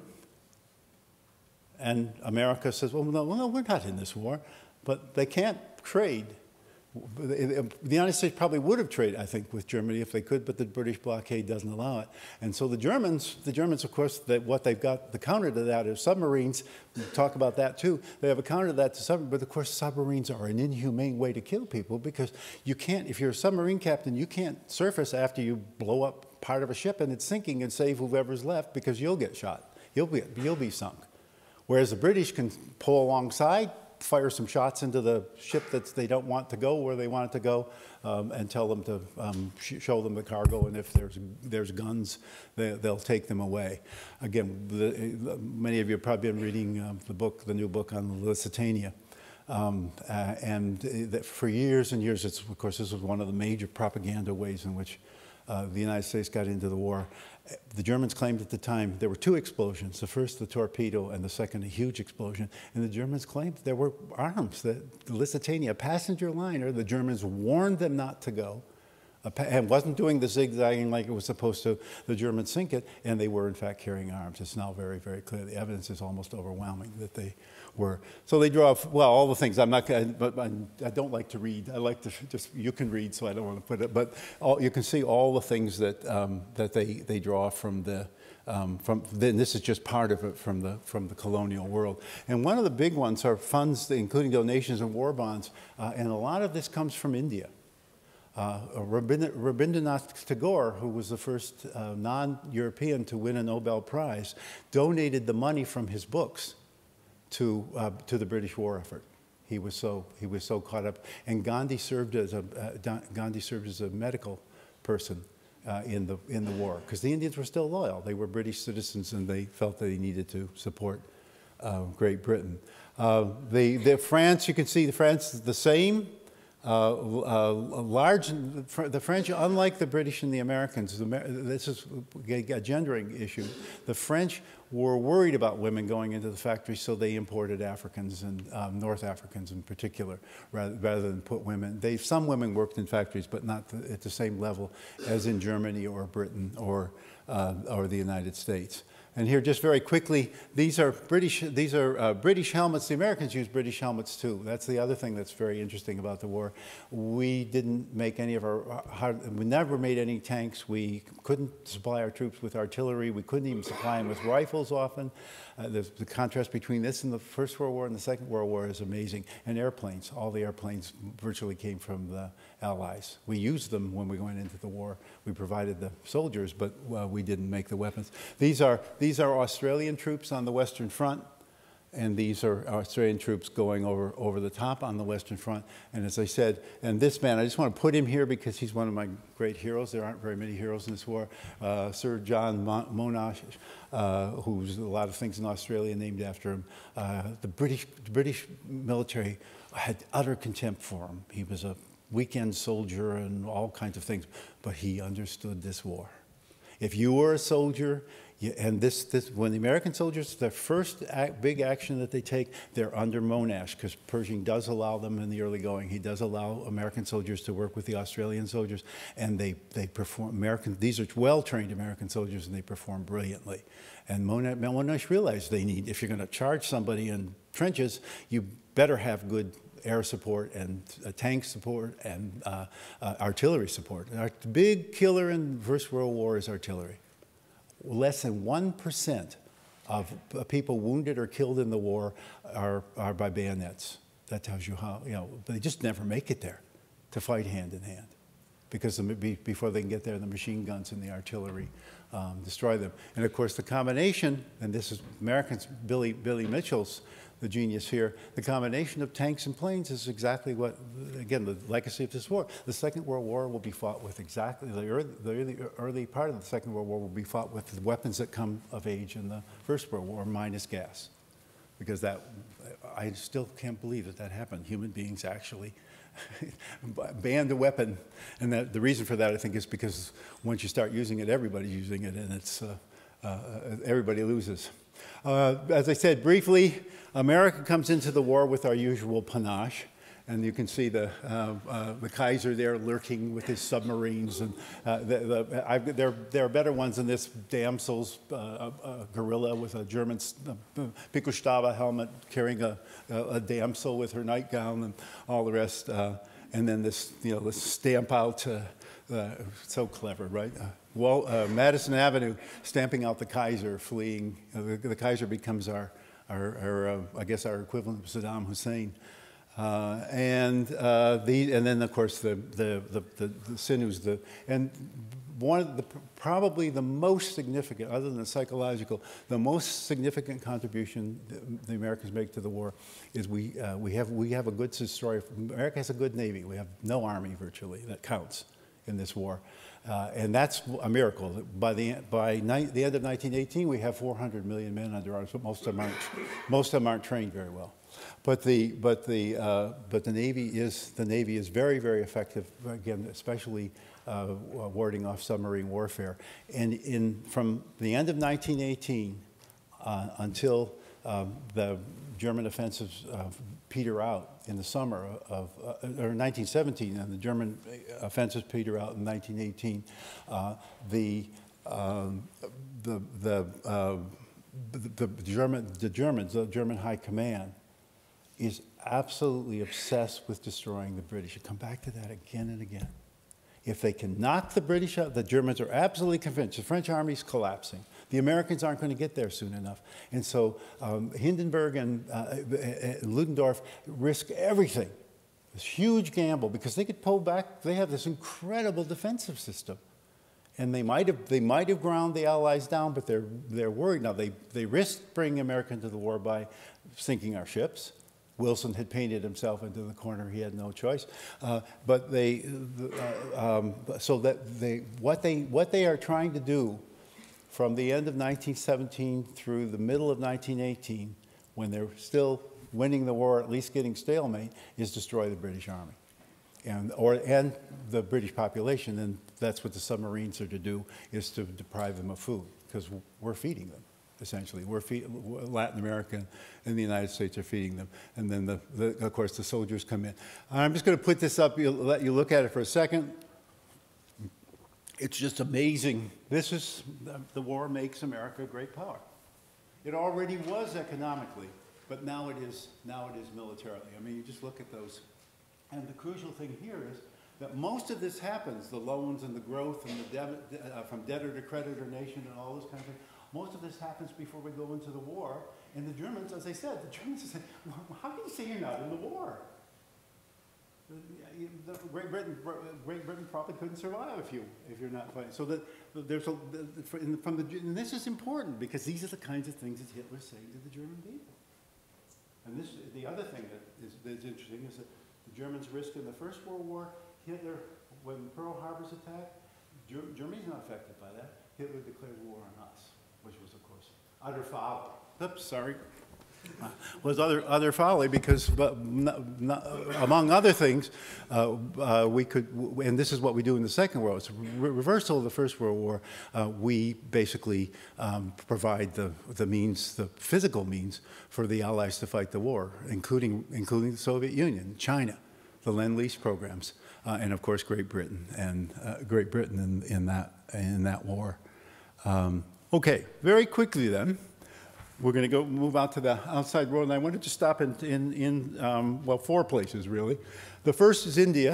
and America says, well, no, well, we're not in this war, but they can't trade. The United States probably would have traded, I think, with Germany if they could, but the British blockade doesn't allow it. And so the Germans, the Germans, of course, they, what they've got, the counter to that is submarines. We'll talk about that too. They have a counter to that to submarines, but of course submarines are an inhumane way to kill people because you can't, if you're a submarine captain, you can't surface after you blow up part of a ship and it's sinking and save whoever's left because you'll get shot. You'll be, you'll be sunk. Whereas the British can pull alongside, fire some shots into the ship that they don't want to go where they want it to go, um, and tell them to um, sh show them the cargo, and if there's there's guns, they, they'll take them away. Again, the, many of you have probably been reading uh, the book, the new book on the Lusitania. Um, uh, and that for years and years, it's, of course, this was one of the major propaganda ways in which uh, the United States got into the war. The Germans claimed at the time there were two explosions, the first the torpedo and the second a huge explosion, and the Germans claimed there were arms. The, the Lusitania, a passenger liner, the Germans warned them not to go, and wasn't doing the zigzagging like it was supposed to. The Germans sink it, and they were in fact carrying arms. It's now very, very clear. The evidence is almost overwhelming that they were. So they draw, well, all the things. I'm not, but I don't like to read. I like to just, you can read, so I don't want to put it, but all, you can see all the things that um, that they they draw from the. Um, from then this is just part of it from the from the colonial world, and one of the big ones are funds, including donations and war bonds, uh, and a lot of this comes from India. Uh, Rabindranath Tagore, who was the first uh, non-European to win a Nobel Prize, donated the money from his books to uh, to the British war effort. He was so he was so caught up, and Gandhi served as a uh, Gandhi served as a medical person uh, in, the, in the war, because the Indians were still loyal. They were British citizens, and they felt they needed to support uh, Great Britain. Uh, the, the France, you can see the France is the same. Uh, uh, large, the French, unlike the British and the Americans, the, this is a gendering issue. The French were worried about women going into the factory, so they imported Africans and um, North Africans in particular, rather, rather than put women. They, some women worked in factories, but not the, at the same level as in Germany or Britain or, uh, or the United States. And here, just very quickly, these are British. These are uh, British helmets. The Americans used British helmets too. That's the other thing that's very interesting about the war. We didn't make any of our. Hard, we never made any tanks. We couldn't supply our troops with artillery. We couldn't even supply them with rifles often. Uh, the, the contrast between this and the First World War and the Second World War is amazing. And airplanes. All the airplanes virtually came from the Allies. We used them when we went into the war. We provided the soldiers, but uh, we didn't make the weapons. These are these are Australian troops on the Western Front, and these are Australian troops going over over the top on the Western Front. And as I said, and this man, I just want to put him here because he's one of my great heroes. There aren't very many heroes in this war. Uh, Sir John Monash, uh, who's a lot of things in Australia named after him. Uh, the British the British military had utter contempt for him. He was a weekend soldier and all kinds of things, but he understood this war. If you were a soldier, you, and this, this, when the American soldiers, their first act, big action that they take, they're under Monash, because Pershing does allow them in the early going. He does allow American soldiers to work with the Australian soldiers, and they, they perform, American, these are well-trained American soldiers, and they perform brilliantly. And Monash, Monash realized they need, if you're going to charge somebody in trenches, you better have good air support and uh, tank support and uh, uh, artillery support. Our big killer in the First World War is artillery. Less than one percent of uh, people wounded or killed in the war are, are by bayonets. That tells you how, you know, they just never make it there to fight hand in hand, because the, before they can get there, the machine guns and the artillery um, destroy them. And of course, the combination, and this is Americans, Billy, Billy Mitchell's the genius here, the combination of tanks and planes is exactly what, again, the legacy of this war. The Second World War will be fought with exactly, the early, the early, early part of the Second World War will be fought with the weapons that come of age in the First World War, minus gas. Because that, I still can't believe that that happened. Human beings actually banned a weapon. And that, the reason for that, I think, is because once you start using it, everybody's using it, and it's, uh, uh, everybody loses. Uh, as I said briefly, America comes into the war with our usual panache, and you can see the, uh, uh, the Kaiser there lurking with his submarines, and uh, the, the, I, there, there are better ones than this. Damsel's uh, a, a guerrilla with a German uh, Pickelstabe helmet carrying a, a, a damsel with her nightgown and all the rest, uh, and then this, you know, this stamp out, uh, uh, so clever, right? Uh, Well, uh, Madison Avenue, stamping out the Kaiser, fleeing. Uh, the, the Kaiser becomes our, our, our uh, I guess, our equivalent of Saddam Hussein. Uh, and uh, the, and then of course the the the, the, the sinews. The and one of the probably the most significant, other than the psychological, the most significant contribution the Americans make to the war is we uh, we have we have a good story. America has a good navy. We have no army virtually that counts in this war. Uh, and that's a miracle. By the by the end of nineteen eighteen, we have four hundred million men under arms, but most of them aren't. Most of them aren't trained very well. But the but the uh, but the Navy is the Navy is very very effective. Again, especially uh, warding off submarine warfare. And in from the end of nineteen eighteen uh, until um, the German offensives uh, peter out in the summer of, uh, or nineteen seventeen, and the German offensives peter out in nineteen eighteen. Uh, the, um, the, the, uh, the, the, German, the Germans, the German High Command, is absolutely obsessed with destroying the British. You come back to that again and again. If they can knock the British out, the Germans are absolutely convinced the French army's collapsing. The Americans aren't going to get there soon enough. And so um, Hindenburg and uh, Ludendorff risk everything, this huge gamble, because they could pull back. They have this incredible defensive system. And they might have, they might have ground the Allies down, but they're, they're worried. Now, they, they risked bringing America into the war by sinking our ships. Wilson had painted himself into the corner. He had no choice. Uh, but they, uh, um, so that they, what they, what they are trying to do from the end of nineteen seventeen through the middle of nineteen eighteen, when they're still winning the war, at least getting stalemate, is destroy the British Army. And, or, and the British population, and that's what the submarines are to do, is to deprive them of food, because we're feeding them, essentially. We're feed, Latin America and the United States are feeding them. And then, the, the, of course, the soldiers come in. I'm just going to put this up, let you look at it for a second. It's just amazing. This is, the war makes America a great power. It already was economically, but now it is, now it is militarily. I mean, you just look at those. And the crucial thing here is that most of this happens, the loans and the growth and the debit, uh, from debtor to creditor nation and all this kind of thing, most of this happens before we go into the war. And the Germans, as I said, the Germans say, well, how can you say you're not in the war? The, the Great Britain, Great Britain probably couldn't survive if you if you're not fighting. So that there's a, the, from the, and this is important because these are the kinds of things that Hitler's saying to the German people. And this, the other thing that is that's interesting is that the Germans risked in the First World War. Hitler, when Pearl Harbor's attacked, Ger Germany's not affected by that. Hitler declared war on us, which was, of course, utter folly. Oops, sorry. Uh, was other other folly because, but not, not, among other things, uh, uh, we could, and this is what we do in the Second World. It's a re reversal of the First World War. Uh, we basically um, provide the the means, the physical means, for the Allies to fight the war, including including the Soviet Union, China, the Lend-Lease programs, uh, and of course Great Britain and uh, Great Britain in in that in that war. Um, okay, very quickly then. We're going to go move out to the outside world, and I wanted to stop in, in, in um, well, four places, really. The first is India,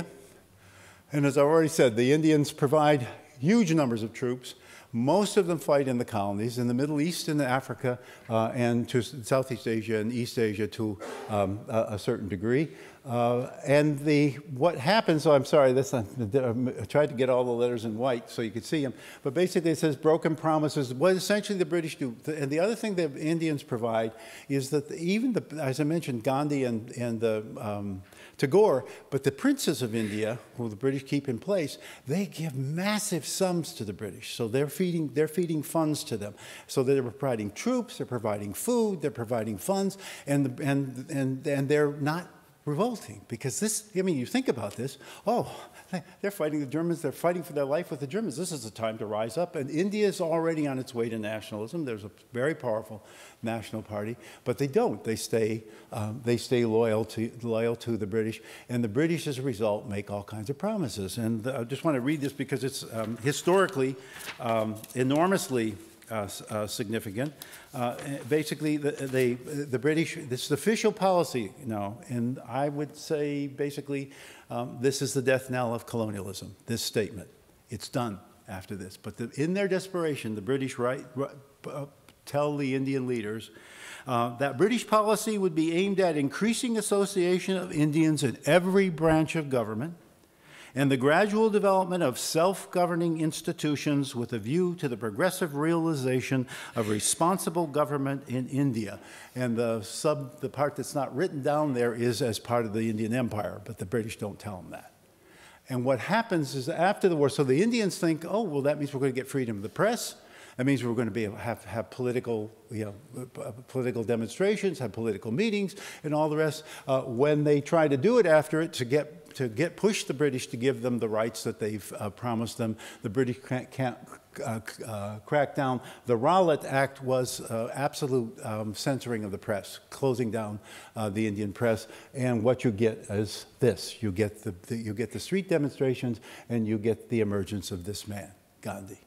and as I already said, the Indians provide huge numbers of troops. Most of them fight in the colonies, in the Middle East and Africa, uh, and to Southeast Asia and East Asia to um, a, a certain degree. Uh, and the what happens, oh, I'm sorry, this, I, I tried to get all the letters in white so you could see them, but basically it says broken promises. What essentially the British do, and the other thing the Indians provide is that even, the, as I mentioned, Gandhi and, and the, um, Tagore, but the princes of India, who the British keep in place, they give massive sums to the British. So they're feeding, they're feeding funds to them. So they're providing troops, they're providing food, they're providing funds, and, and, and, and they're not revolting, because this, I mean, you think about this, oh, they're fighting the Germans, they're fighting for their life with the Germans. This is a time to rise up, and India is already on its way to nationalism. There's a very powerful national party, but they don't. They stay, um, they stay loyal to, loyal to the British, and the British, as a result, make all kinds of promises. And I just want to read this because it's um, historically um, enormously Uh, uh, significant. Uh, basically, the, the, the British, this is official policy now, and I would say basically um, this is the death knell of colonialism, this statement. It's done after this. But the, in their desperation, the British right, uh, tell the Indian leaders uh, that British policy would be aimed at increasing association of Indians in every branch of government, and the gradual development of self-governing institutions with a view to the progressive realization of responsible government in India. And the, sub, the part that's not written down there is as part of the Indian Empire, but the British don't tell them that. And what happens is after the war, so the Indians think, oh, well, that means we're going to get freedom of the press. That means we're going to be able to have, have political, you know, political demonstrations, have political meetings, and all the rest. Uh, when they try to do it after it to get to get push the British to give them the rights that they've uh, promised them, the British can't, can't uh, uh, crack down. The Rowlatt Act was uh, absolute um, censoring of the press, closing down uh, the Indian press. And what you get is this: you get the, the you get the street demonstrations, and you get the emergence of this man, Gandhi.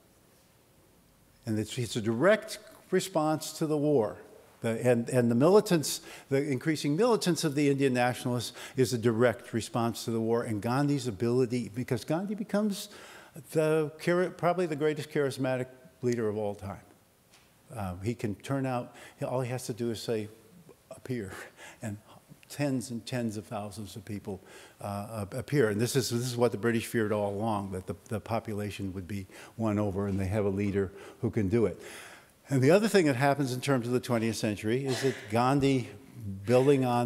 And it's, it's a direct response to the war. The, and, and the militants, the increasing militance of the Indian nationalists is a direct response to the war. And Gandhi's ability, because Gandhi becomes the, probably the greatest charismatic leader of all time. Uh, he can turn out, all he has to do is say, appear. And tens and tens of thousands of people uh, appear. And this is, this is what the British feared all along, that the, the population would be won over and they have a leader who can do it. And the other thing that happens in terms of the twentieth century is that Gandhi, building on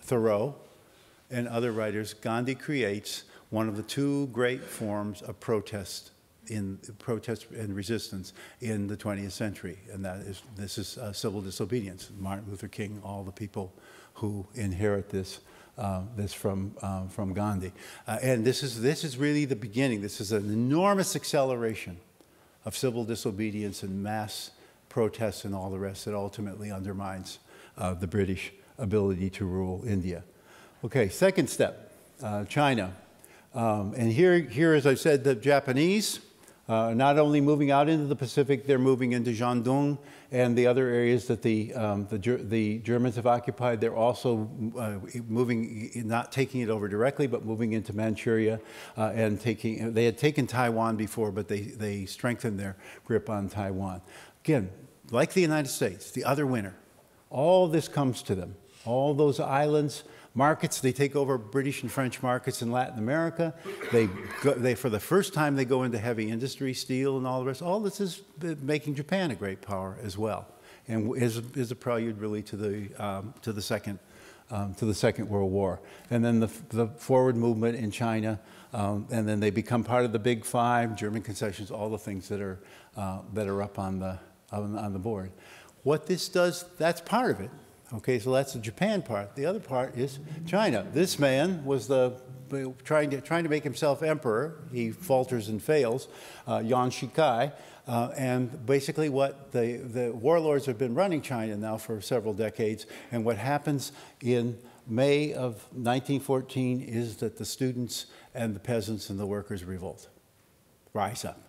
Thoreau, and other writers, Gandhi creates one of the two great forms of protest in protest and resistance in the twentieth century, and that is this is uh, civil disobedience. Martin Luther King, all the people who inherit this uh, this from uh, from Gandhi, uh, and this is this is really the beginning. This is an enormous acceleration of civil disobedience and mass protests and all the rest that ultimately undermines uh, the British ability to rule India. Okay, second step, uh, China. Um, and here, here, as I said, the Japanese uh, not only moving out into the Pacific, they're moving into Shandong and the other areas that the, um, the, the Germans have occupied. They're also uh, moving, not taking it over directly, but moving into Manchuria uh, and taking, they had taken Taiwan before, but they, they strengthened their grip on Taiwan. Again, like the United States, the other winner, all this comes to them. All those islands, markets, they take over British and French markets in Latin America. They, go, they, for the first time, they go into heavy industry, steel and all the rest. All this is making Japan a great power as well, and is, is a prelude really to the, um, to the second, um, to the Second World War. And then the, the forward movement in China, um, and then they become part of the Big Five, German concessions, all the things that are, uh, that are up on the, on, on the board. What this does, that's part of it. Okay, so that's the Japan part. The other part is China. This man was the trying to trying to make himself emperor. He falters and fails. Uh, Yuan Shikai, uh, and basically what the the warlords have been running China now for several decades. And what happens in May of nineteen fourteen is that the students and the peasants and the workers revolt, rise up.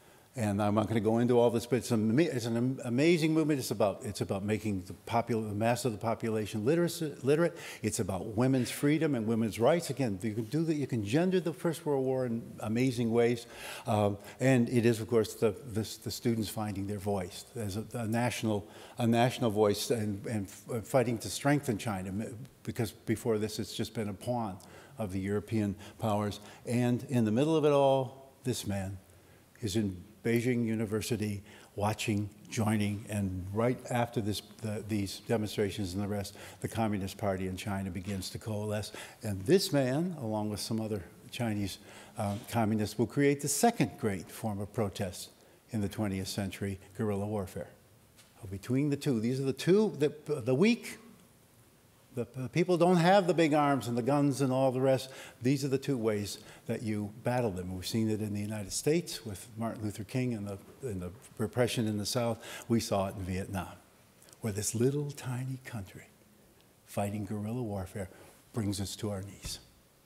And I'm not going to go into all this, but it's an, it's an amazing movement. It's about, it's about making the, popul the mass of the population literate, literate. It's about women's freedom and women's rights. Again, you can do that. You can gender the First World War in amazing ways. Um, and it is, of course, the, the, the students finding their voice as a, a, national, a national voice and, and fighting to strengthen China, because before this, it's just been a pawn of the European powers. And in the middle of it all, this man is in Beijing University, watching, joining, and right after this, the, these demonstrations and the rest, the Communist Party in China begins to coalesce. And this man, along with some other Chinese uh, communists, will create the second great form of protest in the twentieth century, guerrilla warfare. So between the two, these are the two, the, the weak, the, the people don't have the big arms and the guns and all the rest. These are the two ways that you battle them. We've seen it in the United States with Martin Luther King and the, and the repression in the South. We saw it in Vietnam, where this little tiny country fighting guerrilla warfare brings us to our knees.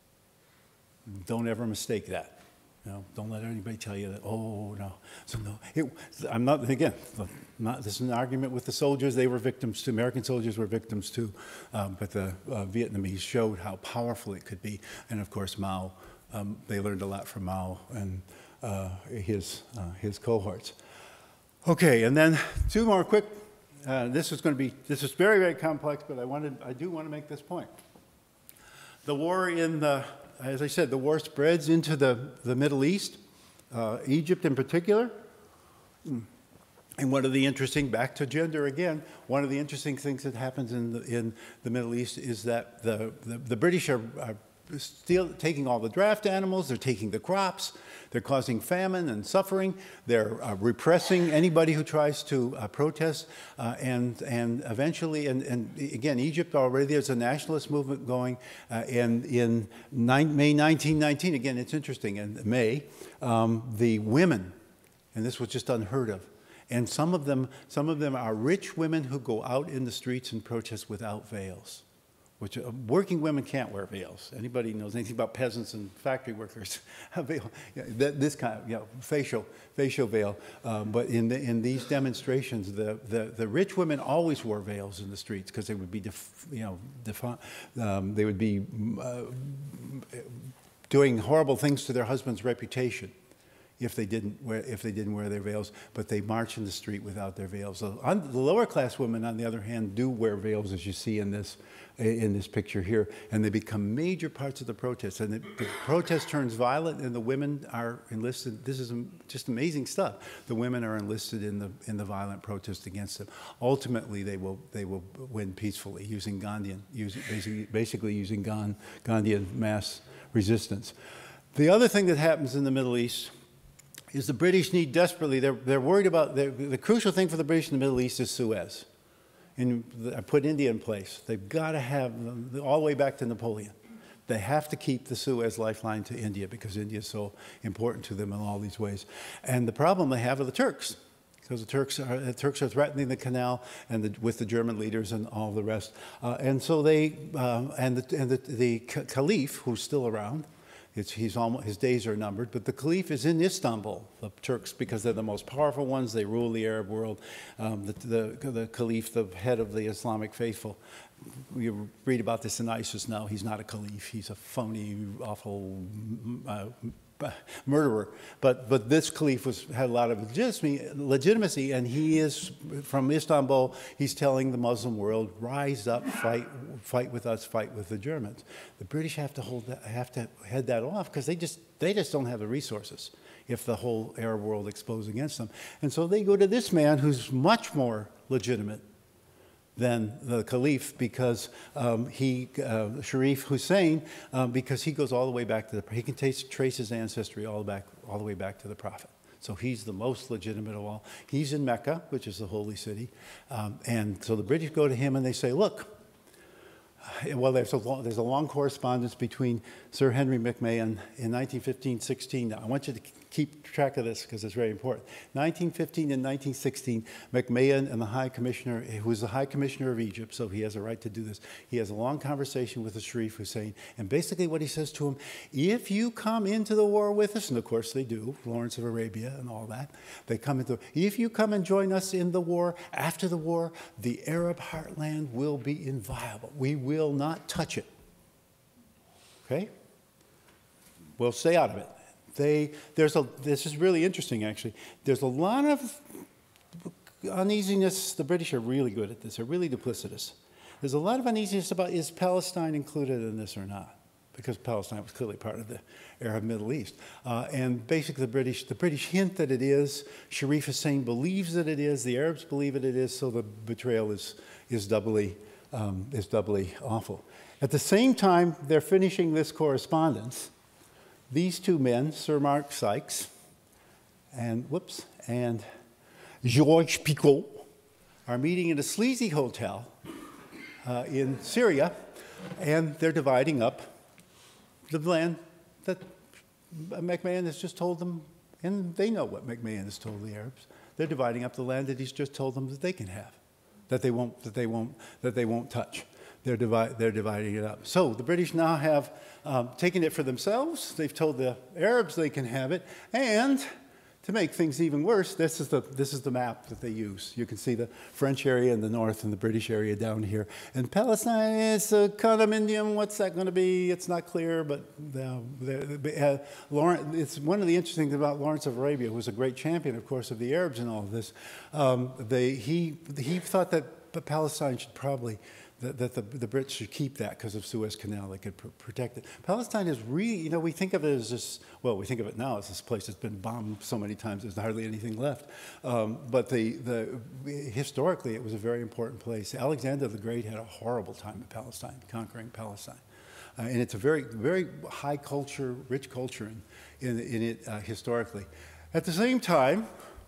Don't ever mistake that. You know, don't let anybody tell you that, oh, no. So no, it, I'm not, again, not, this is an argument with the soldiers. They were victims too. American soldiers were victims too. Um, but the uh, Vietnamese showed how powerful it could be. And of course, Mao, um, they learned a lot from Mao and uh, his, uh, his cohorts. Okay, and then two more quick. Uh, this is going to be, this is very, very complex, but I wanted, I do want to make this point. The war in the, as I said, the war spreads into the, the Middle East, uh, Egypt in particular. And one of the interesting, back to gender again, one of the interesting things that happens in the, in the Middle East is that the, the, the British are, are still taking all the draft animals, they're taking the crops, they're causing famine and suffering, they're uh, repressing anybody who tries to uh, protest, uh, and, and eventually, and, and again, Egypt already, there's a nationalist movement going, uh, and in nine, May nineteen nineteen, again, it's interesting, in May, um, the women, and this was just unheard of, and some of them, some of them are rich women who go out in the streets and protest without veils. Which uh, working women can't wear veils. Anybody knows anything about peasants and factory workers? A veil, yeah, that, this kind of, you know, facial, facial veil. Um, but in the, in these demonstrations, the, the the rich women always wore veils in the streets because they would be, def, you know, defi um, they would be uh, doing horrible things to their husband's reputation if they didn't wear, if they didn't wear their veils, but they march in the street without their veils. So on, the lower class women, on the other hand, do wear veils, as you see in this, in this picture here, and they become major parts of the protest. And the, the protest turns violent, and the women are enlisted. This is just amazing stuff. The women are enlisted in the in the violent protest against them. Ultimately, they will they will win peacefully using Gandhian, using, basically, basically using Gandhian mass resistance. The other thing that happens in the Middle East is the British need desperately, they're, they're worried about, they're, the crucial thing for the British in the Middle East is Suez. And I put India in place. They've got to have, them, all the way back to Napoleon. They have to keep the Suez lifeline to India because India is so important to them in all these ways. And the problem they have are the Turks, because the Turks are, the Turks are threatening the canal and the, with the German leaders and all the rest. Uh, and so they, um, and, the, and the, the Caliph, who's still around, It's, he's almost, his days are numbered, but the Caliph is in Istanbul, the Turks, because they're the most powerful ones. They rule the Arab world. Um, the, the, the Caliph, the head of the Islamic faithful, you read about this in ISIS now. He's not a Caliph. He's a phony, awful uh, murderer. But, but this Caliph was, had a lot of legitimacy, legitimacy, and he is, from Istanbul, he's telling the Muslim world, rise up, fight, fight with us, fight with the Germans. The British have to, hold that, have to head that off because they just, they just don't have the resources if the whole Arab world explodes against them. And so they go to this man who's much more legitimate than the Caliph because um, he, uh, Sharif Hussein, um, because he goes all the way back to the, he can taste, trace his ancestry all, back, all the way back to the Prophet. So he's the most legitimate of all. He's in Mecca, which is the holy city. Um, and so the British go to him and they say, look, well, there's a, long, there's a long correspondence between Sir Henry McMahon in nineteen fifteen sixteen. Now, I want you to keep track of this because it's very important. nineteen fifteen and nineteen sixteen, McMahon and the High Commissioner, who is the High Commissioner of Egypt, so he has a right to do this, he has a long conversation with the Sharif Hussein, and basically what he says to him, if you come into the war with us, and of course they do, Lawrence of Arabia and all that, they come into, if you come and join us in the war, after the war, the Arab heartland will be inviolable. We will not touch it. Okay? We'll stay out of it. They, there's a, this is really interesting, actually. There's a lot of uneasiness. The British are really good at this. They're really duplicitous. There's a lot of uneasiness about, is Palestine included in this or not? Because Palestine was clearly part of the Arab Middle East. Uh, and basically, the British, the British hint that it is. Sharif Hussein believes that it is. The Arabs believe that it is. So the betrayal is, is, doubly, um, is doubly awful. At the same time, they're finishing this correspondence. These two men, Sir Mark Sykes and, whoops, and Georges Picot, are meeting in a sleazy hotel uh, in Syria, and they're dividing up the land that McMahon has just told them, and they know what McMahon has told the Arabs. They're dividing up the land that he's just told them that they can have, that they won't, that they won't, that they won't touch. They're, divi they're dividing it up. So the British now have um, taken it for themselves. They've told the Arabs they can have it. And to make things even worse, this is, the, this is the map that they use. You can see the French area in the north and the British area down here. And Palestine is a condominium. What's that going to be? It's not clear, but uh, uh, Lawrence, it's one of the interesting things about Lawrence of Arabia, who was a great champion, of course, of the Arabs and all of this. Um, they, he, he thought that Palestine should probably that, that the, the Brits should keep that because of Suez Canal. They could pr protect it. Palestine is really, you know, we think of it as this, well, we think of it now as this place that's been bombed so many times there's hardly anything left. Um, but the, the, historically, it was a very important place. Alexander the Great had a horrible time in Palestine, conquering Palestine. Uh, and it's a very, very high culture, rich culture in, in, in it uh, historically. At the same time,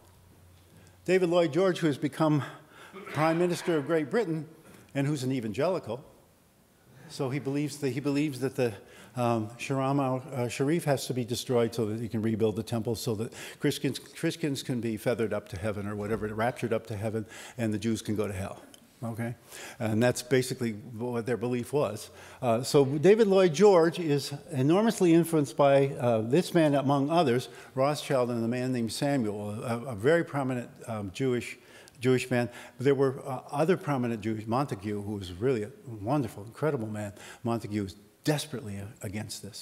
David Lloyd George, who has become Prime Minister of Great Britain, and who's an evangelical, so he believes that he believes that the um, Sharam uh, Sharif has to be destroyed so that you can rebuild the temple, so that Christians Christians can be feathered up to heaven or whatever, raptured up to heaven, and the Jews can go to hell. Okay, and that's basically what their belief was. Uh, so David Lloyd George is enormously influenced by uh, this man, among others, Rothschild, and a man named Samuel, a, a very prominent um, Jewish. Jewish man. There were uh, other prominent Jews. Montague, who was really a wonderful, incredible man. Montague was desperately against this.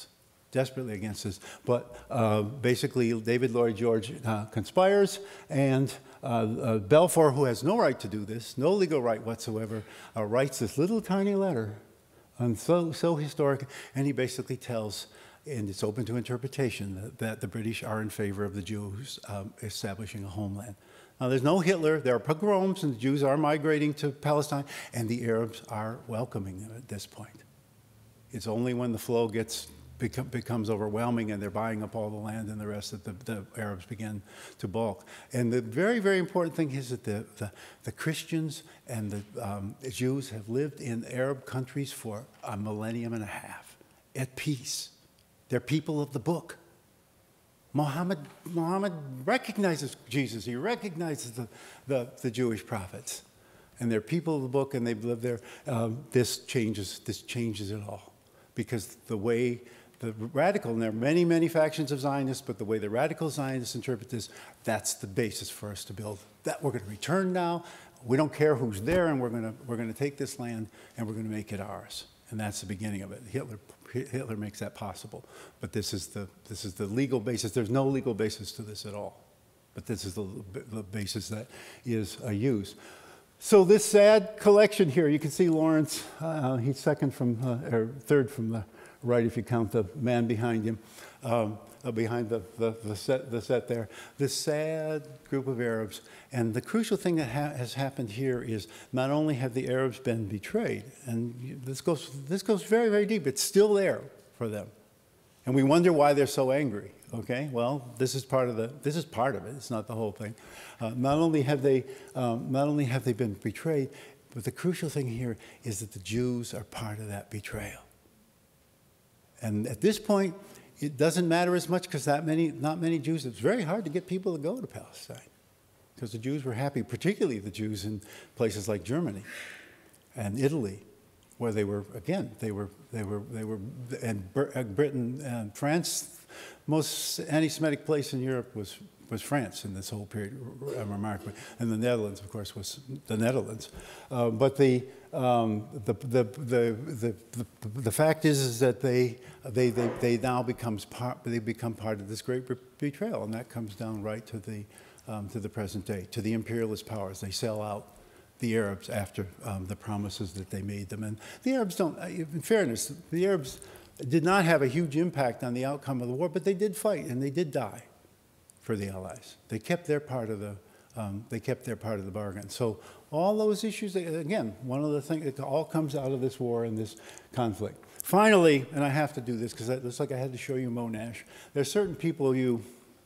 desperately against this. But uh, basically, David Lloyd George uh, conspires, and uh, uh, Balfour, who has no right to do this, no legal right whatsoever, uh, writes this little tiny letter, and so, so historic, and he basically tells, and it's open to interpretation, that, that the British are in favor of the Jews um, establishing a homeland. Now, there's no Hitler. There are pogroms, and the Jews are migrating to Palestine, and the Arabs are welcoming them at this point. It's only when the flow gets become, becomes overwhelming and they're buying up all the land and the rest that the, the Arabs begin to balk. And the very, very important thing is that the, the, the Christians and the um, Jews have lived in Arab countries for a millennium and a half at peace. They're people of the book. Muhammad, Muhammad recognizes Jesus. He recognizes the, the, the Jewish prophets. And they're people of the book, and they've lived there. Um, this changes, this changes it all. Because the way the radical, and there are many, many factions of Zionists, but the way the radical Zionists interpret this, that's the basis for us to build. That we're going to return now. We don't care who's there, and we're going to, we're going to take this land, and we're going to make it ours. And that's the beginning of it. Hitler Hitler makes that possible. But this is the, this is the legal basis. There's no legal basis to this at all. But this is the, the basis that is uh, used. So this sad collection here, you can see Lawrence, uh, he's second from, uh, or third from the right if you count the man behind him, um, uh, behind the, the, the, set, the set there. This sad group of Arabs. And the crucial thing that ha has happened here is not only have the Arabs been betrayed, and this goes, this goes very, very deep, it's still there for them. And we wonder why they're so angry, okay? Well, this is part of, the, this is part of it, it's not the whole thing. Uh, not only have they, um, not only have they been betrayed, but the crucial thing here is that the Jews are part of that betrayal. And at this point, it doesn't matter as much because that many, not many Jews, it's very hard to get people to go to Palestine. Because the Jews were happy, particularly the Jews in places like Germany and Italy, where they were, again, they were, they were, they were, and Britain and France, most anti-Semitic place in Europe was, was France in this whole period, remarkably. And the Netherlands, of course, was the Netherlands. Uh, but the, um, the, the, the, the, the, the fact is, is that they, they, they, they now becomes part, they become part of this great betrayal, and that comes down right to the, Um, to the present day, to the imperialist powers. They sell out the Arabs after um, the promises that they made them. And the Arabs don't, in fairness, the Arabs did not have a huge impact on the outcome of the war, but they did fight and they did die for the Allies. They kept their part of the, um, they kept their part of the bargain. So all those issues, again, one of the things, it all comes out of this war and this conflict. Finally, and I have to do this because it looks like I had to show you Monash, there are certain people you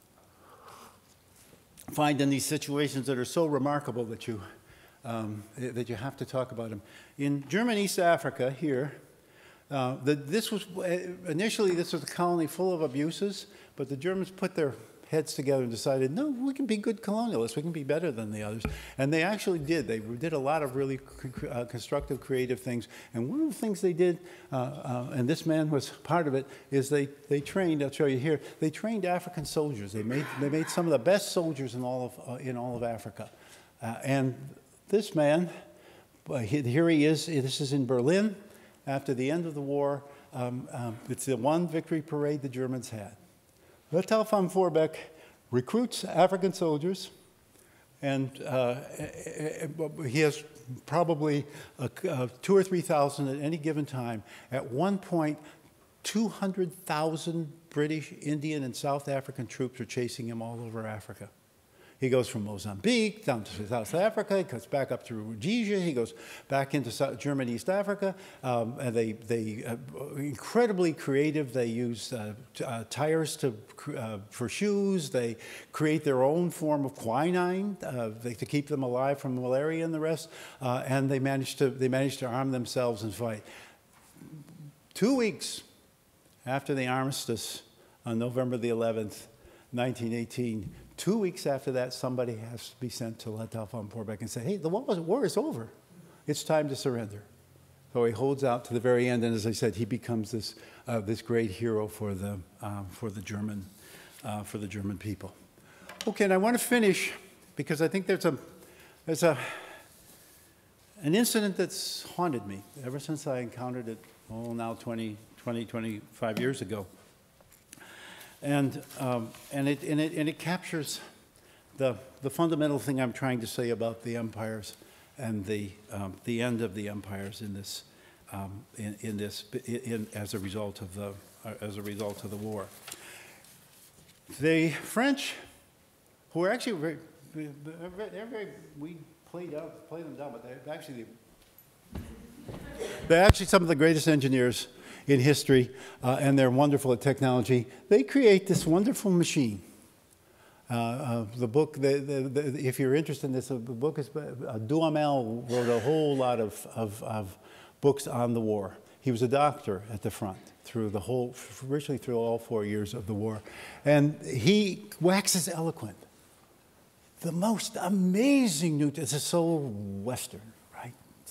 find in these situations that are so remarkable that you, um, that you have to talk about them. In German East Africa here, uh, the, this was, initially this was a colony full of abuses, but the Germans put their heads together and decided, no, we can be good colonialists, we can be better than the others. And they actually did. They did a lot of really uh, constructive, creative things. And one of the things they did, uh, uh, and this man was part of it, is they, they trained, I'll show you here, they trained African soldiers. They made, they made some of the best soldiers in all of, uh, in all of Africa. Uh, and this man, uh, here he is, this is in Berlin, after the end of the war. Um, um, it's the one victory parade the Germans had. Pflaum Voorbeck recruits African soldiers, and uh, he has probably a, a two or three thousand at any given time. At one point, two hundred thousand British, Indian, and South African troops are chasing him all over Africa. He goes from Mozambique down to South Africa. He comes back up to Rhodesia. He goes back into South, German, East Africa. Um, and they, they uh, incredibly creative. They use uh, uh, tires to, uh, for shoes. They create their own form of quinine uh, they, to keep them alive from malaria and the rest. Uh, and they managed to they managed to arm themselves and fight. Two weeks after the armistice on November the eleventh, nineteen eighteen. Two weeks after that, somebody has to be sent to Pflaum Voorbeck and say, hey, the war is over. It's time to surrender. So he holds out to the very end, and as I said, he becomes this, uh, this great hero for the, uh, for, the German, uh, for the German people. Okay, and I want to finish, because I think there's, a, there's a, an incident that's haunted me ever since I encountered it, oh, now twenty, twenty, twenty-five years ago. And, um, and, it, and, it, and it captures the, the fundamental thing I'm trying to say about the empires and the, um, the end of the empires in this, um, in, in this in, as, a result of the, uh, as a result of the war. The French, who are actually very, they're very, we played, out, played them down, but they're actually, they're actually some of the greatest engineers in history, uh, and they're wonderful at technology. They create this wonderful machine. Uh, uh, the book, the, the, the, if you're interested in this, the book is, uh, Duhamel wrote a whole lot of, of, of books on the war. He was a doctor at the front through the whole, virtually through all four years of the war. And he waxes eloquent. The most amazing new, this is so Western, right?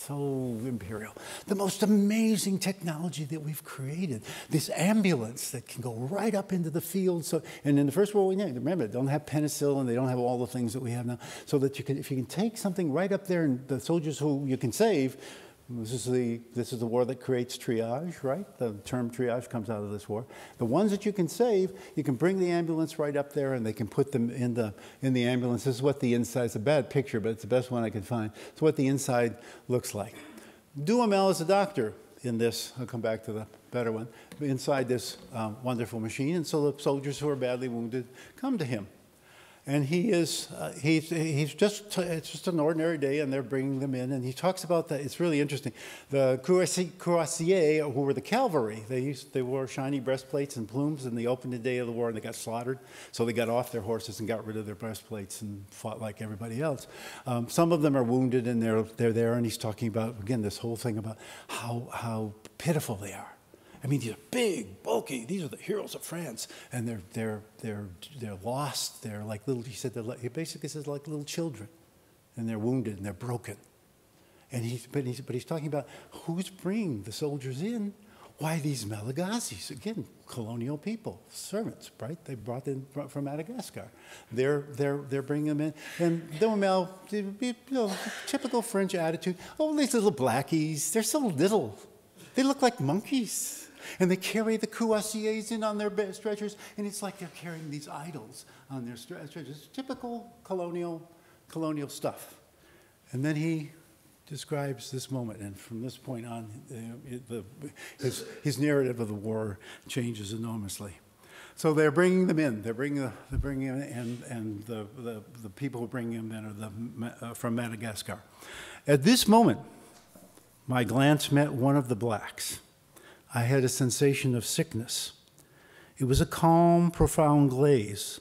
So imperial. The most amazing technology that we've created. This ambulance that can go right up into the field. So, and in the First World War, remember, they don't have penicillin, they don't have all the things that we have now. So that you can, if you can take something right up there and the soldiers who you can save, This is, the, this is the war that creates triage, right? The term triage comes out of this war. The ones that you can save, you can bring the ambulance right up there and they can put them in the, in the ambulance. This is what the inside, it's a bad picture, but it's the best one I could find. It's what the inside looks like. Duhamel is a doctor in this. I'll come back to the better one. Inside this um, wonderful machine. And so the soldiers who are badly wounded come to him. And he is, uh, he's, he's just, it's just an ordinary day, and they're bringing them in. And he talks about that. It's really interesting. The cuirassiers, who were the cavalry, they, used, they wore shiny breastplates and plumes, and they opened the day of the war, and they got slaughtered. So they got off their horses and got rid of their breastplates and fought like everybody else. Um, some of them are wounded, and they're, they're there, and he's talking about, again, this whole thing about how, how pitiful they are. I mean, these are big, bulky. These are the heroes of France, and they're they're they're they're lost. They're like little. He said they're like, he basically says like little children, and they're wounded and they're broken. And he's but he's but he's talking about who's bringing the soldiers in. Why these Malagazis? Again, colonial people, servants, right? They brought them from Madagascar. They're they're they're bringing them in, and Duhamel, you know, typical French attitude. Oh, these little blackies. They're so little. They look like monkeys. And they carry the cuirassiers in on their stretchers, and it's like they're carrying these idols on their stretchers. Typical colonial, colonial stuff. And then he describes this moment, and from this point on, uh, the, his, his narrative of the war changes enormously. So they're bringing them in. They're bringing, the, they're bringing them in, and, and the, the, the people who bring them in are the, uh, from Madagascar. At this moment, my glance met one of the blacks. I had a sensation of sickness. It was a calm, profound gaze,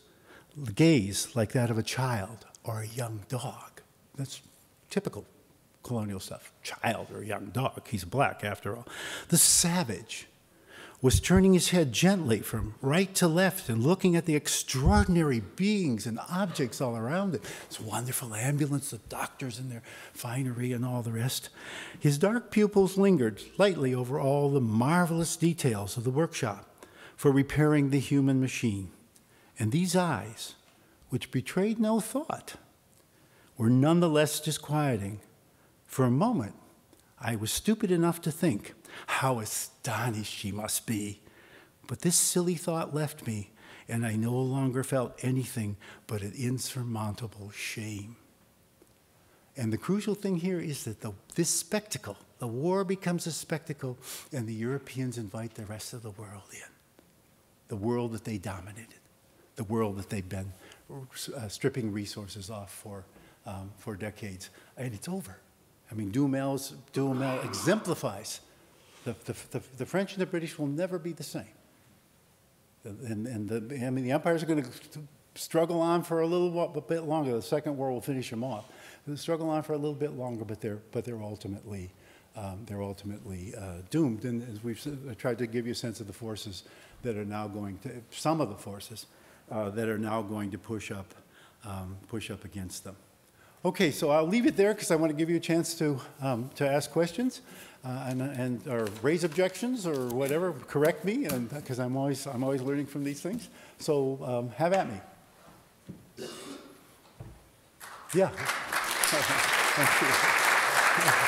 gaze like that of a child or a young dog. That's typical colonial stuff. Child or a young dog. He's black, after all. The savage was turning his head gently from right to left and looking at the extraordinary beings and objects all around it. This wonderful ambulance, the doctors in their finery and all the rest. His dark pupils lingered lightly over all the marvelous details of the workshop for repairing the human machine. And these eyes, which betrayed no thought, were nonetheless disquieting. For a moment, I was stupid enough to think, how astonished she must be. But this silly thought left me, and I no longer felt anything but an insurmountable shame. And the crucial thing here is that the, this spectacle, the war becomes a spectacle, and the Europeans invite the rest of the world in. The world that they dominated, the world that they've been uh, stripping resources off for, um, for decades. And it's over. I mean, Duhamel's, Duhamel exemplifies The, the, the, the French and the British will never be the same. And, and the, I mean, the empires are going to struggle on for a little a bit longer. The Second War will finish them off. They'll struggle on for a little bit longer, but they're, but they're ultimately, um, they're ultimately uh, doomed. And as we've I tried to give you a sense of the forces that are now going to, some of the forces uh, that are now going to push up, um, push up against them. Okay, so I'll leave it there because I want to give you a chance to, um, to ask questions uh, and, and or raise objections or whatever, correct me, and because I'm always, I'm always learning from these things. So um, have at me. Yeah. Thank you.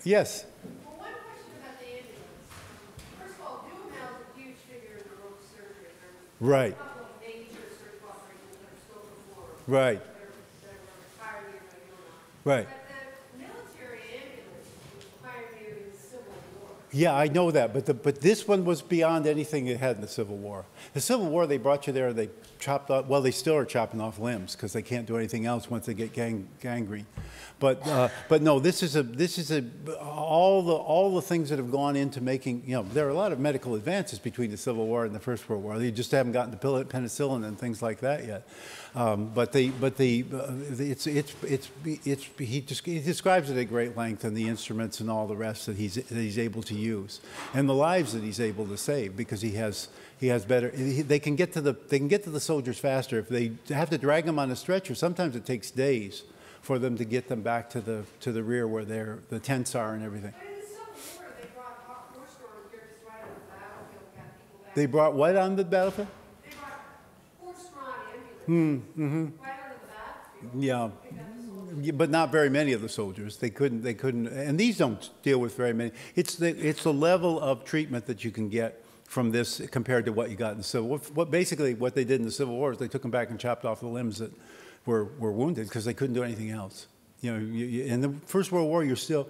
Yes. Well, one question about the ambulance. First of all, Duhamel is a huge figure in the world of surgery. There are Right. a couple of major surgical operations that are still before. Right. That are, that were pioneered by Duhamel. Right. But the military ambulance was pioneered in the Civil War. Yeah, I know that, but the, but this one was beyond anything it had in the Civil War. The Civil War, they brought you there, they chopped off, well, they still are chopping off limbs because they can't do anything else once they get gang, gangrene. But uh, but no, this is a this is a all the all the things that have gone into making, you know, there are a lot of medical advances between the Civil War and the First World War. They just haven't gotten to penicillin and things like that yet. Um, but the but the uh, it's it's it's it's he just he describes it at great length, and the instruments and all the rest that he's that he's able to use, and the lives that he's able to save because he has he has better. He, they can get to the they can get to the soldiers faster if they have to drag them on a stretcher. Sometimes it takes days for them to get them back to the to the rear where their the tents are and everything. But in the Civil War, they brought horse-drawn carriages right on the battlefield, got people back. They brought what on the battlefield? They brought horse-drawn ambulances Hmm. Mm-hmm. right onto the battlefield. Yeah. Yeah, but not very many of the soldiers. They couldn't. They couldn't. And these don't deal with very many. It's the it's the level of treatment that you can get from this compared to what you got in the Civil War. What basically what they did in the Civil War is they took them back and chopped off the limbs that were were wounded because they couldn't do anything else. You know, you, you, in the First World War, you're still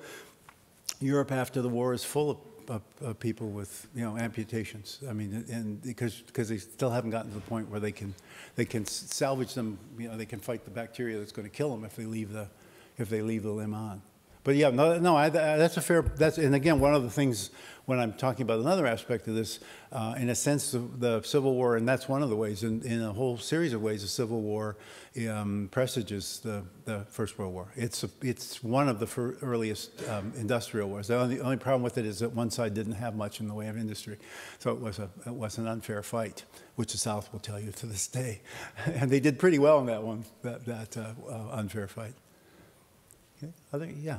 Europe after the war is full of, of, of people with you know amputations. I mean, and because because they still haven't gotten to the point where they can they can salvage them. You know, they can fight the bacteria that's going to kill them if they leave the if they leave the limb on. But yeah, no, no, I, that's a fair. That's and again, one of the things when I'm talking about another aspect of this, uh, in a sense, the, the Civil War, and that's one of the ways. In, in a whole series of ways, the Civil War um, presages the, the First World War. It's a, it's one of the fir earliest um, industrial wars. The only, the only problem with it is that one side didn't have much in the way of industry, so it was a it was an unfair fight, which the South will tell you to this day, and they did pretty well in that one that that uh, uh, unfair fight. Okay. Other, yeah.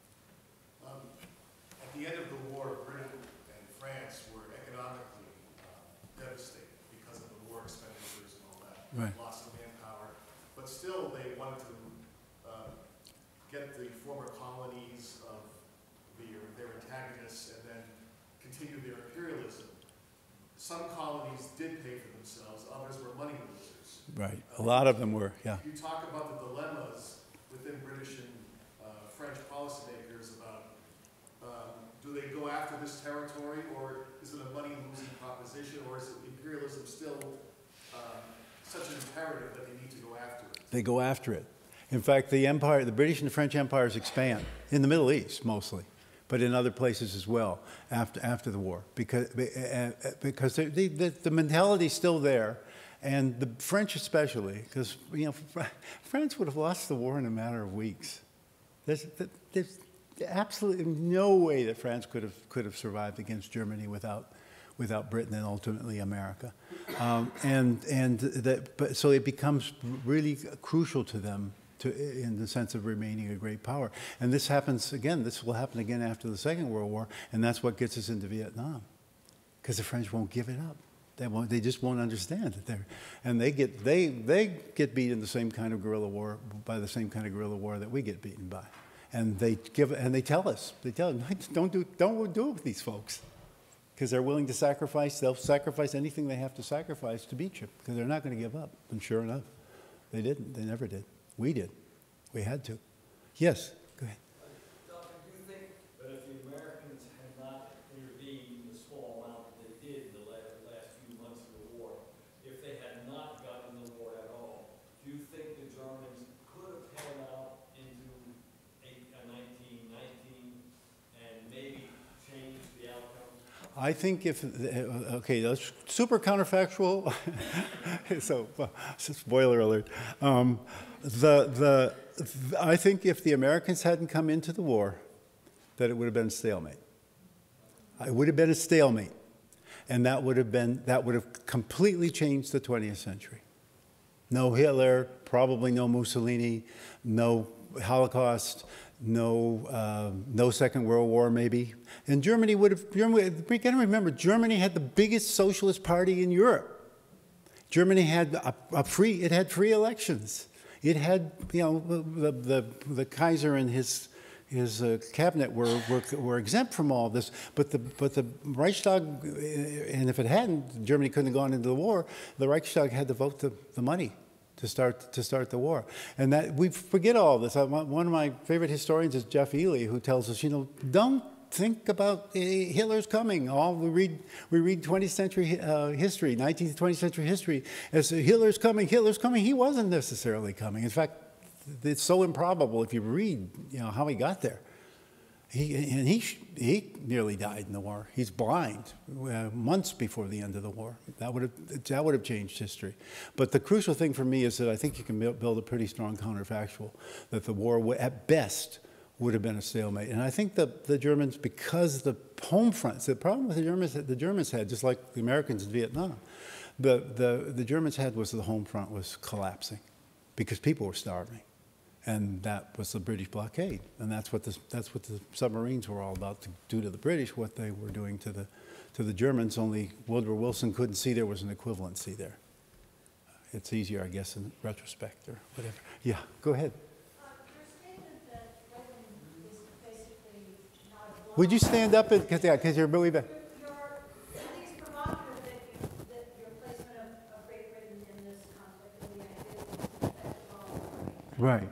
At the end of the war, Britain and France were economically uh, devastated because of the war expenditures and all that, Right. loss of manpower. But still, they wanted to uh, get the former colonies of the, their antagonists and then continue their imperialism. Some colonies did pay for themselves; others were money losers. Right. A lot of them were. Yeah. You talk about the dilemmas within British and uh, French policymakers about. Um, do they go after this territory, or is it a money-losing proposition, or is it imperialism still um, such an imperative that they need to go after it? They go after it. In fact, the empire, the British and the French empires expand in the Middle East mostly, but in other places as well after after the war, because uh, because they, they, the, the mentality is still there, and the French especially, because you know France would have lost the war in a matter of weeks. There's, there's absolutely no way that France could have could have survived against Germany without without Britain and ultimately America, um, and and that but so it becomes really crucial to them to in the sense of remaining a great power. And this happens again. This will happen again after the Second World War, and that's what gets us into Vietnam, because the French won't give it up. They won't. They just won't understand that they're, and they get they they get beat in the same kind of guerrilla war by the same kind of guerrilla war that we get beaten by. And they give, and they tell us, they tell us, don't do, don't do it with these folks, because they're willing to sacrifice. They'll sacrifice anything they have to sacrifice to beat you, because they're not going to give up. And sure enough, they didn't. They never did. We did. We had to. Yes. Go ahead. Doctor, do you think that if the Americans had not intervened in the small amount that they did in the last, last few months of the war, if they had not gotten the war at all, do you think the Germans could have held out into nineteen nineteen and maybe change the outcome? I think if, okay, that's super counterfactual. so, well, spoiler alert. Um, the, the, I think if the Americans hadn't come into the war, that it would have been a stalemate. It would have been a stalemate. And that would have been, that would have completely changed the twentieth century. No Hitler, probably no Mussolini, no Holocaust, no, uh, no Second World War, maybe. And Germany would have, Germany, we got to remember, Germany had the biggest socialist party in Europe. Germany had a, a free, it had free elections. It had, you know, the, the, the Kaiser and his, his uh, cabinet were, were were exempt from all this, but the but the Reichstag, and if it hadn't, Germany couldn't have gone into the war. The Reichstag had to vote the, the money to start to start the war, and that we forget all this. I, one of my favorite historians is Jeff Ely, who tells us, you know, don't think about uh, Hitler's coming. All we read we read twentieth century uh, history, nineteenth, twentieth century history as Hitler's coming. Hitler's coming. He wasn't necessarily coming. In fact, it's so improbable if you read, you know, how he got there. He, and he, he nearly died in the war. He's blind uh, months before the end of the war. That would have, that would have changed history. But the crucial thing for me is that I think you can build a pretty strong counterfactual that the war, at best, would have been a stalemate. And I think the, the Germans, because the home fronts, the problem with the Germans, the Germans had, just like the Americans in Vietnam, the, the, the Germans had was the home front was collapsing because people were starving. And that was the British blockade, and that's what the that's what the submarines were all about to do to the British. What they were doing to the to the Germans. Only Woodrow Wilson couldn't see there was an equivalency there. It's easier, I guess, in retrospect or whatever. Yeah, go ahead. Uh, your statement that Britain is basically not a Would you stand up and because yeah, because you're really back. Your, I think it's provocative that, you, that your placement of, of Great Britain in this conflict and the idea that it's all Right.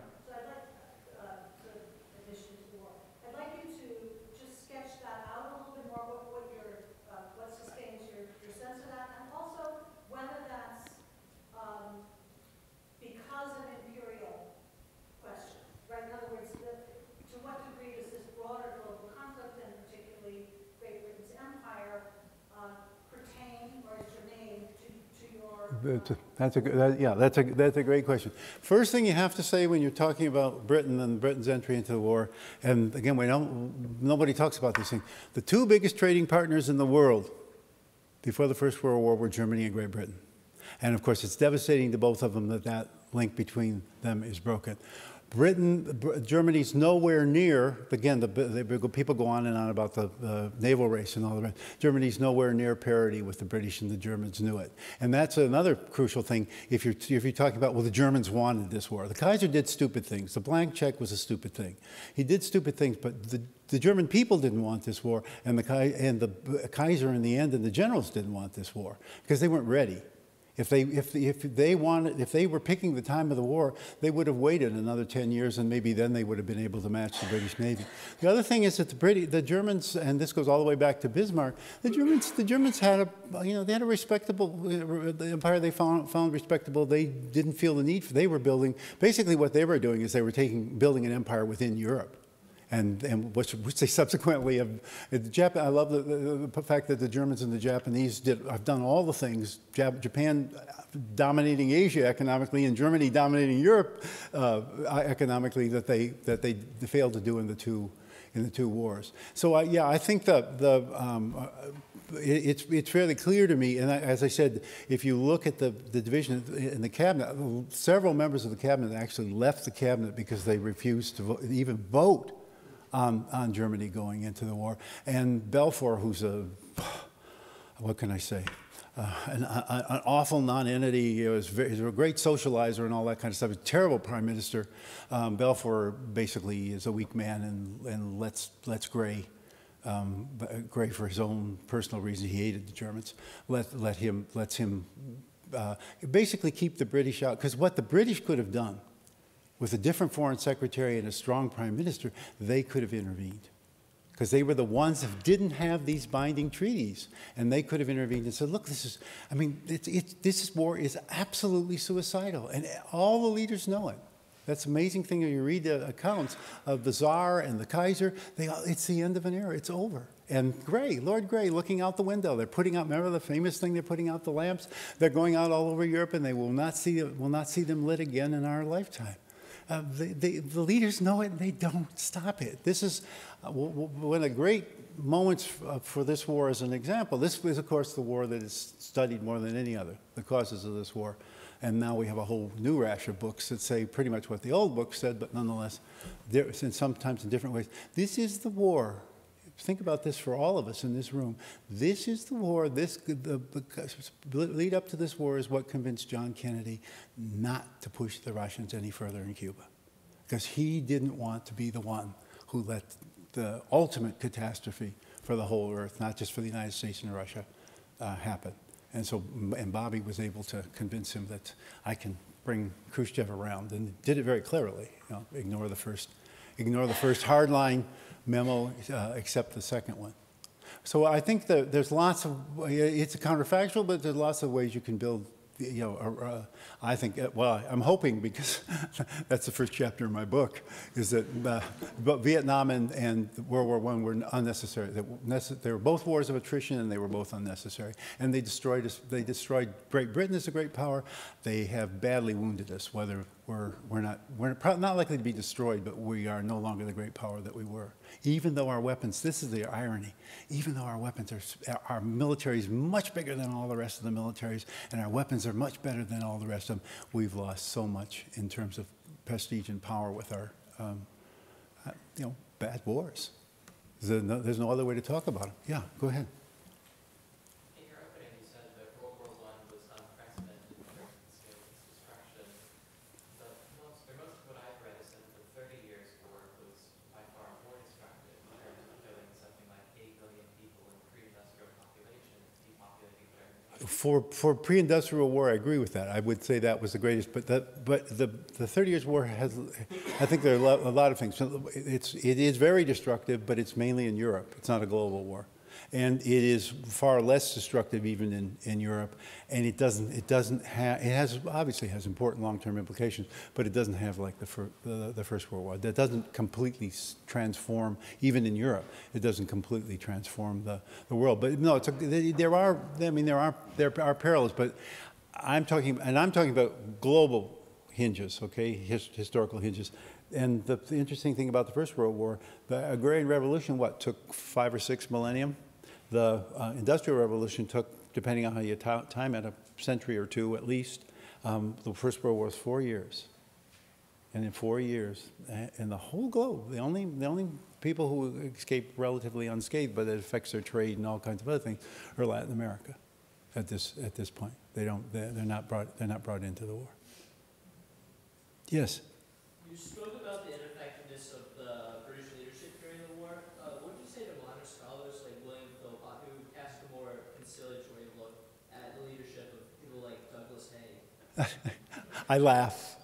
That's a that, yeah. That's a that's a great question. First thing you have to say when you're talking about Britain and Britain's entry into the war, and again, we don't nobody talks about these things. The two biggest trading partners in the world before the First World War were Germany and Great Britain, and of course, it's devastating to both of them that that link between them is broken. Britain, Germany's nowhere near, again, the, the people go on and on about the uh, naval race and all the rest. Germany's nowhere near parity with the British, and the Germans knew it. And that's another crucial thing if you're, if you're talking about, well, the Germans wanted this war. The Kaiser did stupid things. The blank check was a stupid thing. He did stupid things, but the, the German people didn't want this war, and the, and the Kaiser in the end and the generals didn't want this war because they weren't ready. If they, if, if they wanted, if they were picking the time of the war, they would have waited another ten years, and maybe then they would have been able to match the British Navy. The other thing is that the British, the Germans, and this goes all the way back to Bismarck. The Germans, the Germans had a, you know, they had a respectable the empire. They found found respectable. They didn't feel the need for. They were building. Basically, what they were doing is they were taking building an empire within Europe. And, and which, which they subsequently have. The Jap I love the, the, the fact that the Germans and the Japanese did, have done all the things. Jap Japan dominating Asia economically, and Germany dominating Europe uh, economically that they that they failed to do in the two in the two wars. So uh, yeah, I think that the. Um, uh, It's, it's fairly clear to me, and I, as I said, if you look at the, the division in the cabinet, several members of the cabinet actually left the cabinet because they refused to vote, even vote on, on Germany going into the war. And Balfour, who's a, what can I say, uh, an, a, an awful non-entity, he was, very, he was a great socializer and all that kind of stuff, a terrible prime minister. Um, Balfour basically is a weak man and, and lets, lets Gray Um, Gray, for his own personal reason, he hated the Germans. Let let him lets him uh, basically keep the British out, because what the British could have done with a different foreign secretary and a strong prime minister, they could have intervened, because they were the ones that didn't have these binding treaties, and they could have intervened and said, "Look, this is, I mean, it's, it's, this war is absolutely suicidal, and all the leaders know it." That's the amazing thing when you read the accounts of the Tsar and the Kaiser. They, it's the end of an era. It's over. And Gray, Lord Gray, looking out the window. They're putting out. Remember the famous thing? They're putting out the lamps. They're going out all over Europe, and they will not see will not see them lit again in our lifetime. Uh, they, they, the leaders know it, and they don't stop it. This is uh, one of the great moments for this war as an example. This is, of course, the war that is studied more than any other. The causes of this war. And now we have a whole new rash of books that say pretty much what the old books said, but nonetheless, sometimes in different ways. This is the war. Think about this for all of us in this room. This is the war. This, the, the lead up to this war is what convinced John Kennedy not to push the Russians any further in Cuba, because he didn't want to be the one who let the ultimate catastrophe for the whole earth, not just for the United States and Russia, uh, happen. And so, and Bobby was able to convince him that I can bring Khrushchev around, and did it very clearly. You know, ignore the first, ignore the first hardline memo, uh, accept the second one. So I think that there's lots of, it's a counterfactual, but there's lots of ways you can build, you know, uh, I think, uh, well, I'm hoping, because that's the first chapter in my book, is that uh, but Vietnam and, and World War One were unnecessary. They were, they were both wars of attrition, and they were both unnecessary. And they destroyed us. They destroyed Great Britain as a great power. They have badly wounded us. Whether we're we're not we're not likely to be destroyed, but we are no longer the great power that we were. Even though our weapons, this is the irony, even though our weapons are, our military is much bigger than all the rest of the militaries, and our weapons are much better than all the rest of them, we've lost so much in terms of prestige and power with our, um, uh, you know, bad wars. There's no, there's no other way to talk about them. Yeah, go ahead. In your opening, you said that World War One was unprecedented in terms of the scale of its destruction. The most, or most of what I've read is that the Thirty Years' War was by far more destructive in terms of killing something like eight million people in pre-industrial population, depopulating their For, for pre-industrial war, I agree with that. I would say that was the greatest, but the, but the, the Thirty Years' War has, I think there are a lot, a lot of things. It's, it is very destructive, but it's mainly in Europe. It's not a global war. And it is far less destructive even in, in Europe, and it doesn't, it doesn't have, it has, obviously has important long-term implications, but it doesn't have like the, fir, the, the First World War. That doesn't completely transform, even in Europe, it doesn't completely transform the, the world. But no, it's a, there are, I mean, there are, there are parallels, but I'm talking, and I'm talking about global hinges, okay, His, historical hinges. And the, the interesting thing about the First World War, the agrarian revolution, what, took five or six millennium? The uh, Industrial Revolution took, depending on how you time it, a century or two at least. Um, the First World War was four years. And in four years, in the whole globe, the only, the only people who escape relatively unscathed, but it affects their trade and all kinds of other things, are Latin America at this, at this point. They don't, they're, they're, not brought, they're not brought into the war. Yes? You spoke about the ineffectiveness of the British leadership during the war. Uh, what would you say to modern scholars like William Philpott, who cast a more conciliatory look at the leadership of people like Douglas Haig? I laugh.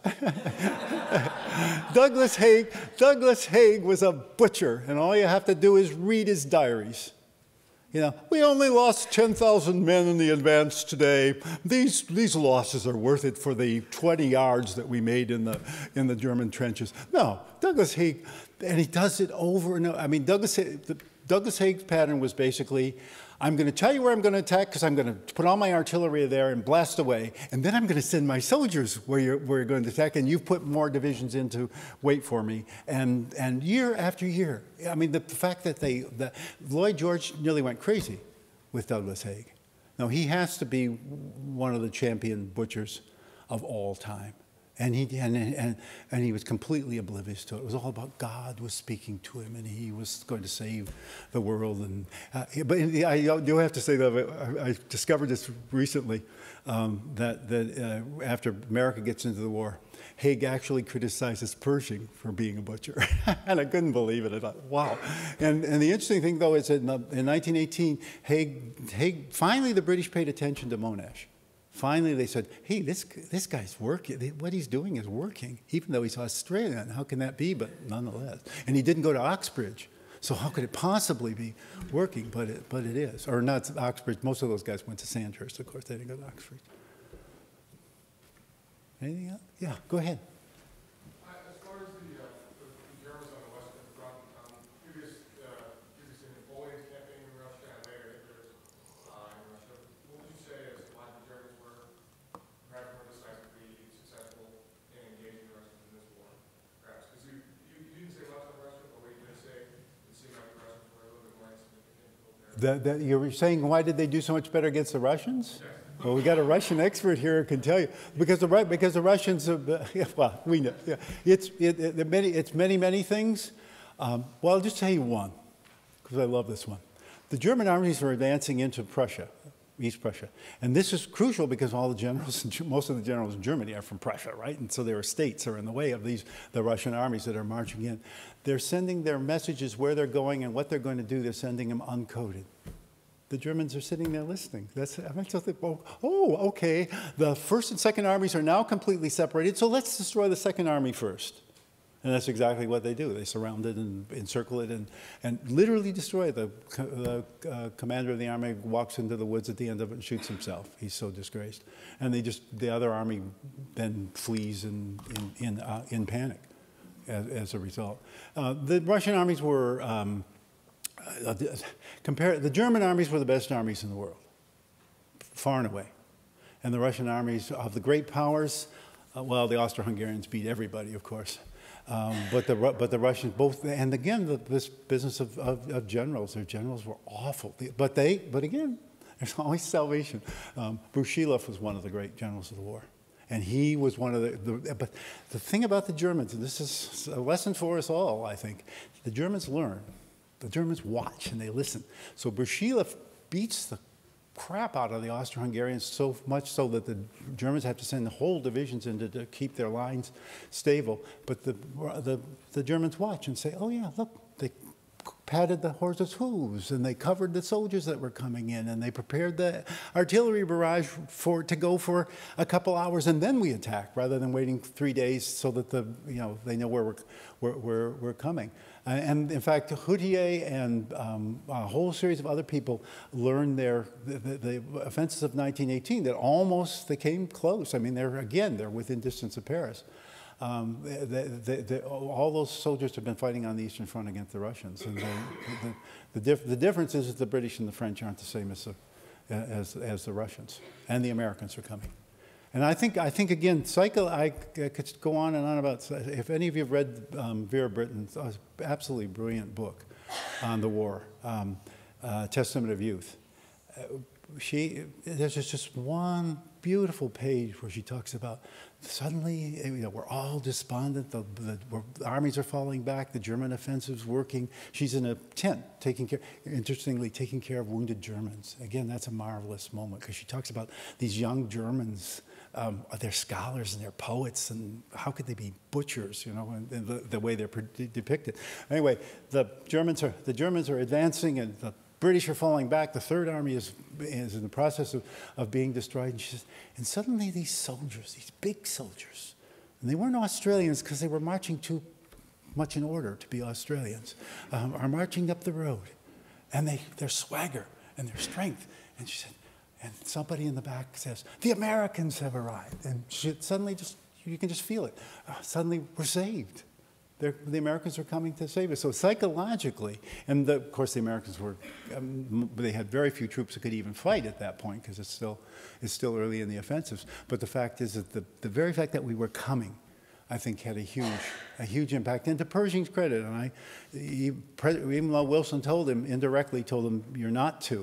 Douglas Haig, Douglas Haig was a butcher, and all you have to do is read his diaries. You know, we only lost ten thousand men in the advance today. These, these losses are worth it for the twenty yards that we made in the, in the German trenches. No, Douglas Haig, and he does it over and over. I mean, Douglas, the, Douglas Haig's pattern was basically, I'm going to tell you where I'm going to attack because I'm going to put all my artillery there and blast away, and then I'm going to send my soldiers where you're, where you're going to attack, and you put more divisions in to wait for me. And, and year after year, I mean, the, the fact that they, the, Lloyd George nearly went crazy with Douglas Haig. Now, he has to be one of the champion butchers of all time. And he, and, and, and he was completely oblivious to it. It was all about God was speaking to him, and he was going to save the world. And, uh, but I do have to say, though, I, I discovered this recently, um, that, that uh, after America gets into the war, Haig actually criticizes Pershing for being a butcher. And I couldn't believe it. I thought, wow. And, and the interesting thing, though, is that in, the, in nineteen eighteen, Haig, Haig, finally the British paid attention to Monash. Finally, they said, hey, this, this guy's working. What he's doing is working, even though he's Australian. How can that be? But nonetheless. And he didn't go to Oxbridge. So how could it possibly be working? But it, but it is. Or not Oxbridge. Most of those guys went to Sandhurst, of course. They didn't go to Oxford. Anything else? Yeah, go ahead. As far as the, uh, the Germans on the Western Front, um, previous, uh, previous in Napoleon's campaign in Russia and later Hitler's uh, in Russia, what would you say as to why the Germans were perhaps more decisively successful in engaging the Russians in this war? Perhaps, because you, you, you didn't say much on Russia, but what you did say, it seemed like the Russians were a little bit more insignificant. That, that you were saying, why did they do so much better against the Russians? Yes. Well, we got a Russian expert here who can tell you, because the because the Russians, uh, yeah, well, we know, yeah, it's it, it, many, it's many many things. Um, well, I'll just tell you one, because I love this one. The German armies were advancing into Prussia, East Prussia. And this is crucial because all the generals, most of the generals in Germany are from Prussia, right? And so their estates are in the way of these, the Russian armies that are marching in. They're sending their messages where they're going and what they're going to do, they're sending them uncoded. The Germans are sitting there listening. That's, I mean, so they, oh, oh, okay, the first and second armies are now completely separated, so let's destroy the second army first. And that's exactly what they do. They surround it and encircle it and, and literally destroy it. The, the uh, commander of the army walks into the woods at the end of it and shoots himself. He's so disgraced. And they just, the other army then flees in, in, in, uh, in panic as, as a result. Uh, the Russian armies were, um, uh, compare, the German armies were the best armies in the world, far and away. And the Russian armies of the great powers, uh, well, the Austro-Hungarians beat everybody, of course. Um, but the but the Russians both, and again the, this business of, of, of generals, their generals were awful. But they but again, there's always salvation. Um, Brusilov was one of the great generals of the war, and he was one of the, the. But the thing about the Germans, and this is a lesson for us all, I think, the Germans learn, the Germans watch and they listen. So Brusilov beats the crap out of the Austro-Hungarians, so much so that the Germans have to send the whole divisions in to, to keep their lines stable. But the, the, the Germans watch and say, oh yeah, look, they patted the horses' hooves and they covered the soldiers that were coming in and they prepared the artillery barrage for to go for a couple hours and then we attack rather than waiting three days so that the, you know, they know where we're, where, where we're coming. And in fact, Hutier and um, a whole series of other people learned their the, the, the offensives of nineteen eighteen that almost they came close. I mean, they're again they're within distance of Paris. Um, they, they, they, all those soldiers have been fighting on the Eastern Front against the Russians, and they, the the, diff the difference is that the British and the French aren't the same as the, as as the Russians, and the Americans are coming. And I think, I think again, cycle, I, I could go on and on about, if any of you have read um, Vera Britton's uh, absolutely brilliant book on the war, um, uh, Testament of Youth, uh, she, there's just one beautiful page where she talks about suddenly, you know, we're all despondent, the, the, the armies are falling back, the German offensive's working. She's in a tent taking care, interestingly, taking care of wounded Germans. Again, that's a marvelous moment because she talks about these young Germans. Um, they're scholars and they're poets, and how could they be butchers? You know, and, and the, the way they're depicted. Anyway, the Germans are the Germans are advancing, and the British are falling back. The Third Army is is in the process of, of being destroyed. And she says, and suddenly these soldiers, these big soldiers, and they weren't Australians because they were marching too much in order to be Australians, um, are marching up the road, and they their swagger and their strength. And she said. And somebody in the back says, the Americans have arrived. And she, suddenly, just you can just feel it. Uh, suddenly, we're saved. They're, the Americans are coming to save us. So psychologically, and the, of course the Americans were, um, they had very few troops that could even fight at that point because it's still, it's still early in the offensives. But the fact is that the, the very fact that we were coming, I think, had a huge, a huge impact. And to Pershing's credit, and I, he, even though Wilson told him, indirectly told him, you're not to.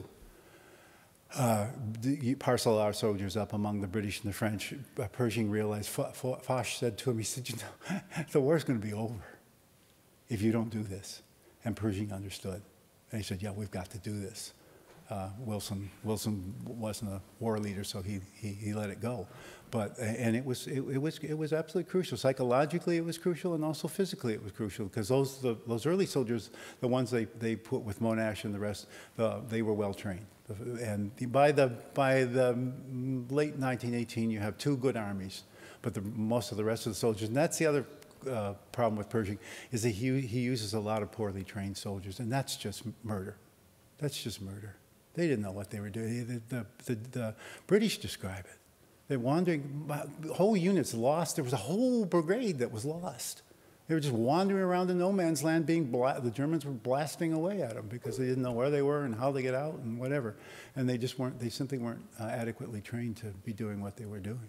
Uh, parcel our soldiers up among the British and the French. Uh, Pershing realized, Foch said to him, he said, you know, the war's going to be over if you don't do this. And Pershing understood. And he said, yeah, we've got to do this. Uh, Wilson, Wilson wasn't a war leader, so he, he, he let it go. But, and it was, it, it, was, it was absolutely crucial. Psychologically, it was crucial, and also physically, it was crucial, because those, the, those early soldiers, the ones they, they put with Monash and the rest, the, they were well trained. And by the, by the late nineteen eighteen, you have two good armies, but the, most of the rest of the soldiers, and that's the other uh, problem with Pershing, is that he, he uses a lot of poorly trained soldiers, and that's just murder. That's just murder. They didn't know what they were doing. The, the, the, the British describe it. They're wandering, whole units lost. There was a whole brigade that was lost. They were just wandering around in no man's land being, bla the Germans were blasting away at them because they didn't know where they were and how they get out and whatever. And they just weren't, they simply weren't uh, adequately trained to be doing what they were doing.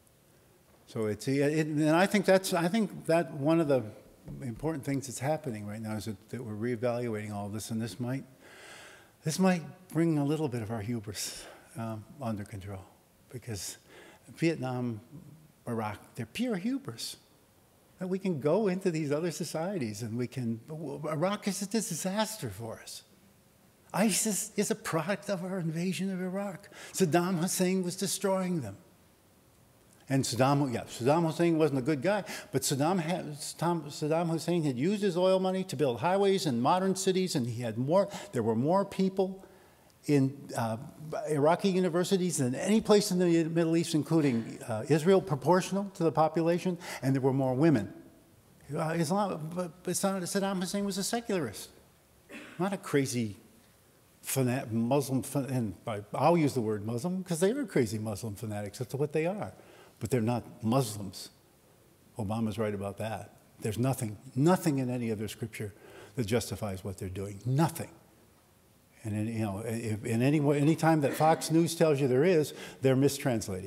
So it's, it, and I think that's, I think that one of the important things that's happening right now is that, that we're reevaluating all this, and this might, this might bring a little bit of our hubris um, under control, because Vietnam, Iraq, they're pure hubris. That we can go into these other societies and we can, Iraq is a disaster for us. ISIS is a product of our invasion of Iraq. Saddam Hussein was destroying them. And Saddam, yeah, Saddam Hussein wasn't a good guy, but Saddam, had, Saddam Hussein had used his oil money to build highways and modern cities, and he had more, there were more people in uh, Iraqi universities than any place in the Middle East, including uh, Israel, proportional to the population, and there were more women. Uh, Islam, but, but Saddam Hussein was a secularist, not a crazy fanat, Muslim, and I'll use the word Muslim because they are crazy Muslim fanatics. That's what they are. But they're not Muslims. Obama's right about that. There's nothing, nothing in any other scripture that justifies what they're doing. Nothing. And in, you know, if, in any any time that Fox News tells you there is, they're mistranslating.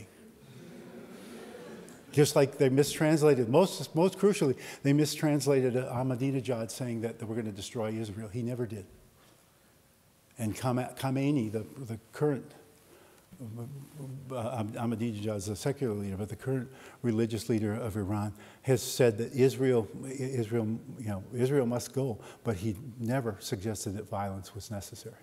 Just like they mistranslated, most, most crucially, they mistranslated Ahmadinejad saying that, that we're going to destroy Israel. He never did. And Khamenei, the, the current Uh, Ahmadinejad is a secular leader, but the current religious leader of Iran has said that Israel, Israel, you know, Israel must go, but he never suggested that violence was necessary.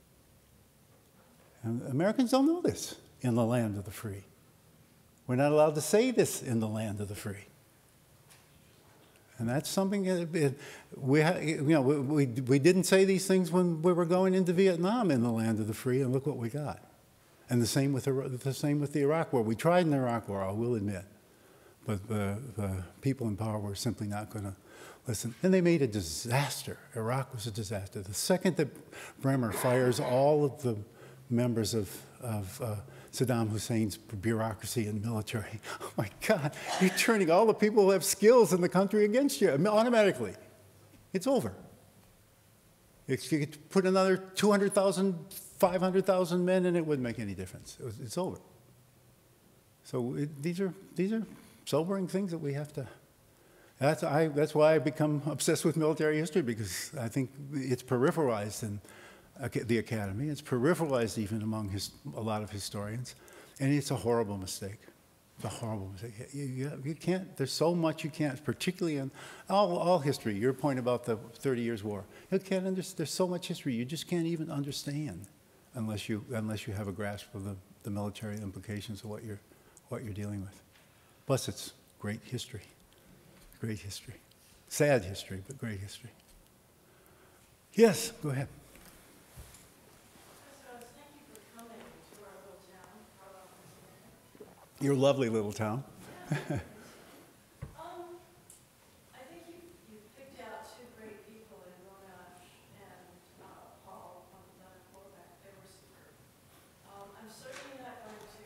And Americans don't know this in the land of the free. We're not allowed to say this in the land of the free. And that's something that we, you know, we, we didn't say these things when we were going into Vietnam in the land of the free, and look what we got. And the same with the, the same with the Iraq War. We tried in the Iraq War, I will admit, but the, the people in power were simply not going to listen. And they made a disaster. Iraq was a disaster. The second that Bremer fires all of the members of, of uh, Saddam Hussein's bureaucracy and military, oh my God, you're turning all the people who have skills in the country against you automatically. It's over. If you could put another two hundred thousand, five hundred thousand men in, it wouldn't make any difference. It was, it's over. So it, these are these are sobering things that we have to. That's I. That's why I become obsessed with military history, because I think it's peripheralized in the academy. It's peripheralized even among his, a lot of historians, and it's a horrible mistake. It's a horrible mistake. You, you, you can't. There's so much you can't, particularly in all, all history. Your point about the Thirty Years' War. You can't understand. There's so much history you just can't even understand unless you unless you have a grasp of the, the military implications of what you're what you're dealing with. Plus, it's great history. Great history. Sad history, but great history. Yes, go ahead. Your lovely little town. um, I think you, you picked out two great people in Monash and uh, Paul on the Corvette. They were superb. Um, I'm certainly not going to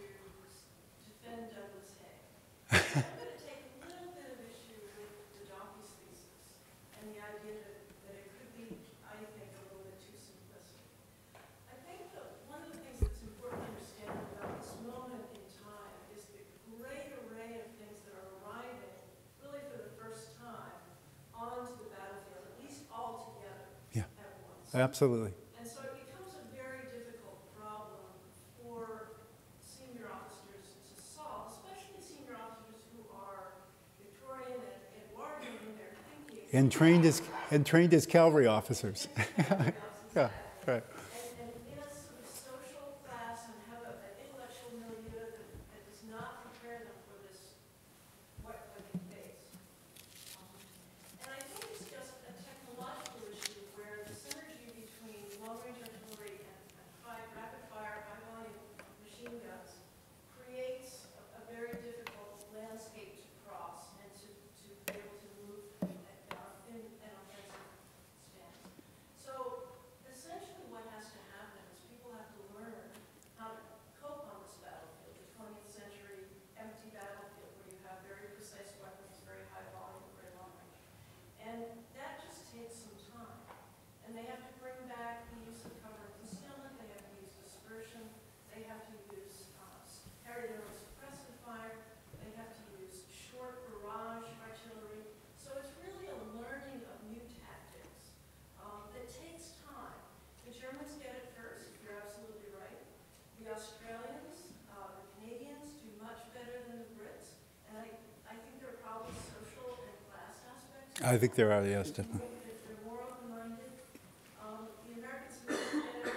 defend Douglas Hay. I'm going to take a little bit of issue with the donkey's thesis and the idea that, that it could be, I think, a little bit too simplistic. I think that one of the things that's important to understand about this moment in time is the great array of things that are arriving, really for the first time, onto the battlefield, at least all together Yeah. at once. Absolutely. And so it becomes a very difficult problem for senior officers to solve, especially senior officers who are Victorian and Edwardian in their thinking. And trained as and trained as cavalry officers. Yeah, right. And, and in a sort of social class and have a, an intellectual milieu that, that does not prepare them for this, what, what they face. Um, and I think it's just a technological issue where the synergy between long-range artillery and, and high, rapid-fire, high-volume machine guns creates a, a very difficult landscape to cross and to, to be able to move uh, in an offensive stance. So essentially what has to happen is people have to learn how to cope on this battlefield, the twentieth century empty battlefield where you have very precise weapons, very high volume, very long range. And that just takes some time. And they have to bring back the use of cover and concealment, they have to use dispersion, they have to use uh, aerial suppressive fire, they have to use short barrage artillery. So it's really a learning of new tactics um, that takes time. The Germans get it first, you're absolutely right. The Australians, uh, the Canadians do much better than the Brits. And I, I think there are probably social and class aspects. I think there are, yes, definitely. If they're more open-minded. Um, the Americans may get it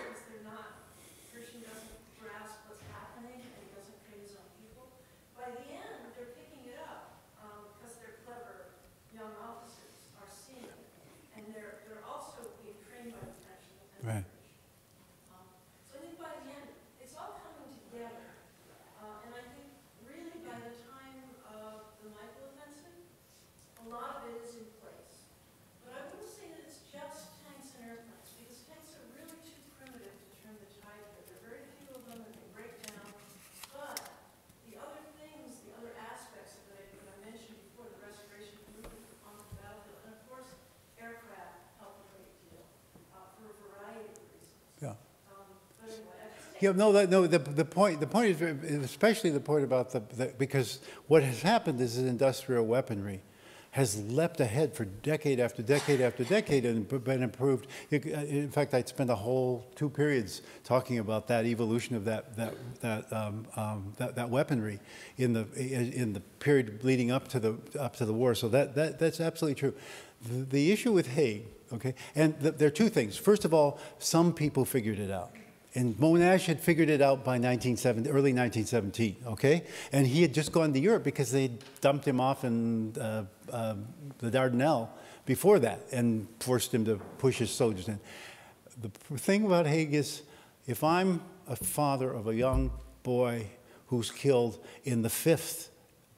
Yeah, no, that, no. The, the point, the point is, very- especially the point about the, the because what has happened is that industrial weaponry has leapt ahead for decade after decade after decade and been improved. In fact, I'd spent a whole two periods talking about that evolution of that that that um, um, that, that weaponry in the in the period leading up to the up to the war. So that that that's absolutely true. The, the issue with Haig, okay, and the, there are two things. First of all, some people figured it out. And Monash had figured it out by nineteen seventy, early nineteen seventeen, okay? And he had just gone to Europe because they dumped him off in uh, uh, the Dardanelles before that and forced him to push his soldiers in. The thing about Haig is, if I'm a father of a young boy who's killed in the fifth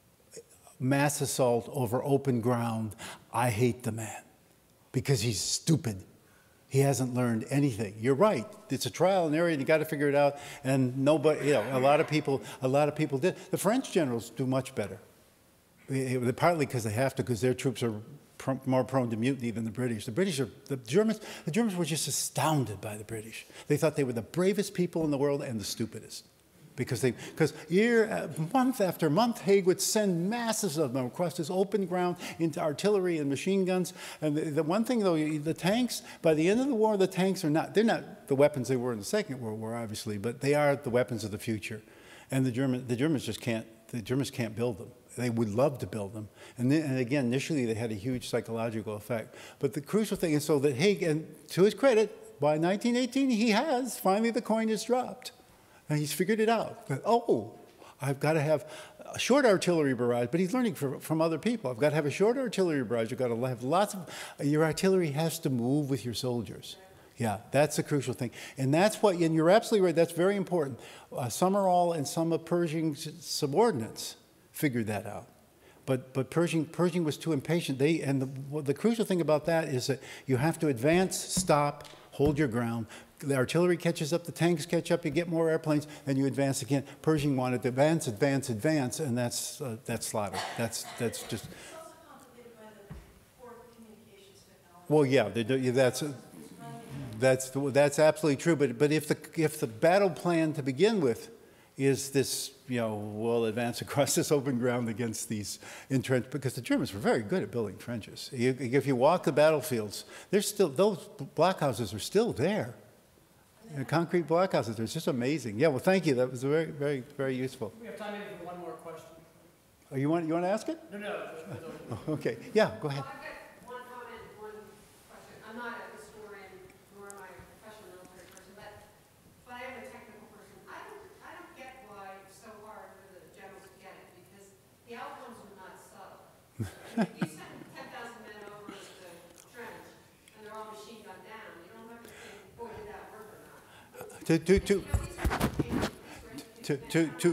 mass assault over open ground, I hate the man because he's stupid. He hasn't learned anything. You're right. It's a trial and error, and you got to figure it out. And nobody, you know, a lot of people, a lot of people did. The French generals do much better. Partly because they have to, because their troops are pr more prone to mutiny than the British. The British are the Germans. The Germans were just astounded by the British. They thought they were the bravest people in the world and the stupidest. Because they, because year, uh, month after month, Haig would send masses of them across this open ground into artillery and machine guns. And the, the one thing, though, the tanks, by the end of the war, the tanks are not, they're not the weapons they were in the Second World War, obviously, but they are the weapons of the future. And the, German, the Germans just can't, the Germans can't build them. They would love to build them. And, then, and again, initially, they had a huge psychological effect. But the crucial thing is so that Haig, and to his credit, by nineteen eighteen, he has, finally the coin has dropped. And he's figured it out. But, oh, I've got to have a short artillery barrage, but he's learning from, from other people. I've got to have a short artillery barrage. You've got to have lots of, your artillery has to move with your soldiers. Yeah, that's the crucial thing. And that's what, and you're absolutely right, that's very important. Uh, Summerall and some of Pershing's subordinates figured that out. But, but Pershing, Pershing was too impatient. They, and the, well, the crucial thing about that is that you have to advance, stop, hold your ground. The artillery catches up, the tanks catch up, you get more airplanes, then you advance again. Pershing wanted to advance, advance, advance, and that's, uh, that's slaughter. That's, that's just... It's also complicated by the poor communications technology. Well, yeah, they do, that's, that's, that's absolutely true. But, but if, the, if the battle plan to begin with is this, you know, we'll advance across this open ground against these entrenched, because the Germans were very good at building trenches. You, if you walk the battlefields, there's still, those blockhouses are still there. The concrete blockhouses, it's just amazing. Yeah, well, thank you. That was very, very, very useful. We have time maybe for one more question. Oh, you want, you want to ask it? No, no. Oh, okay. Yeah, go ahead. Well, I've got one comment, one question. I'm not a historian, nor am I a professional military person, but, but I am a technical person. I don't, I don't get why it's so hard for the generals to get it, because the outcomes are not subtle. If you send ten thousand men over the trench, and they're all machine gunned down, you don't have to think, boy, did that work or not. To, to, to, to, to, to,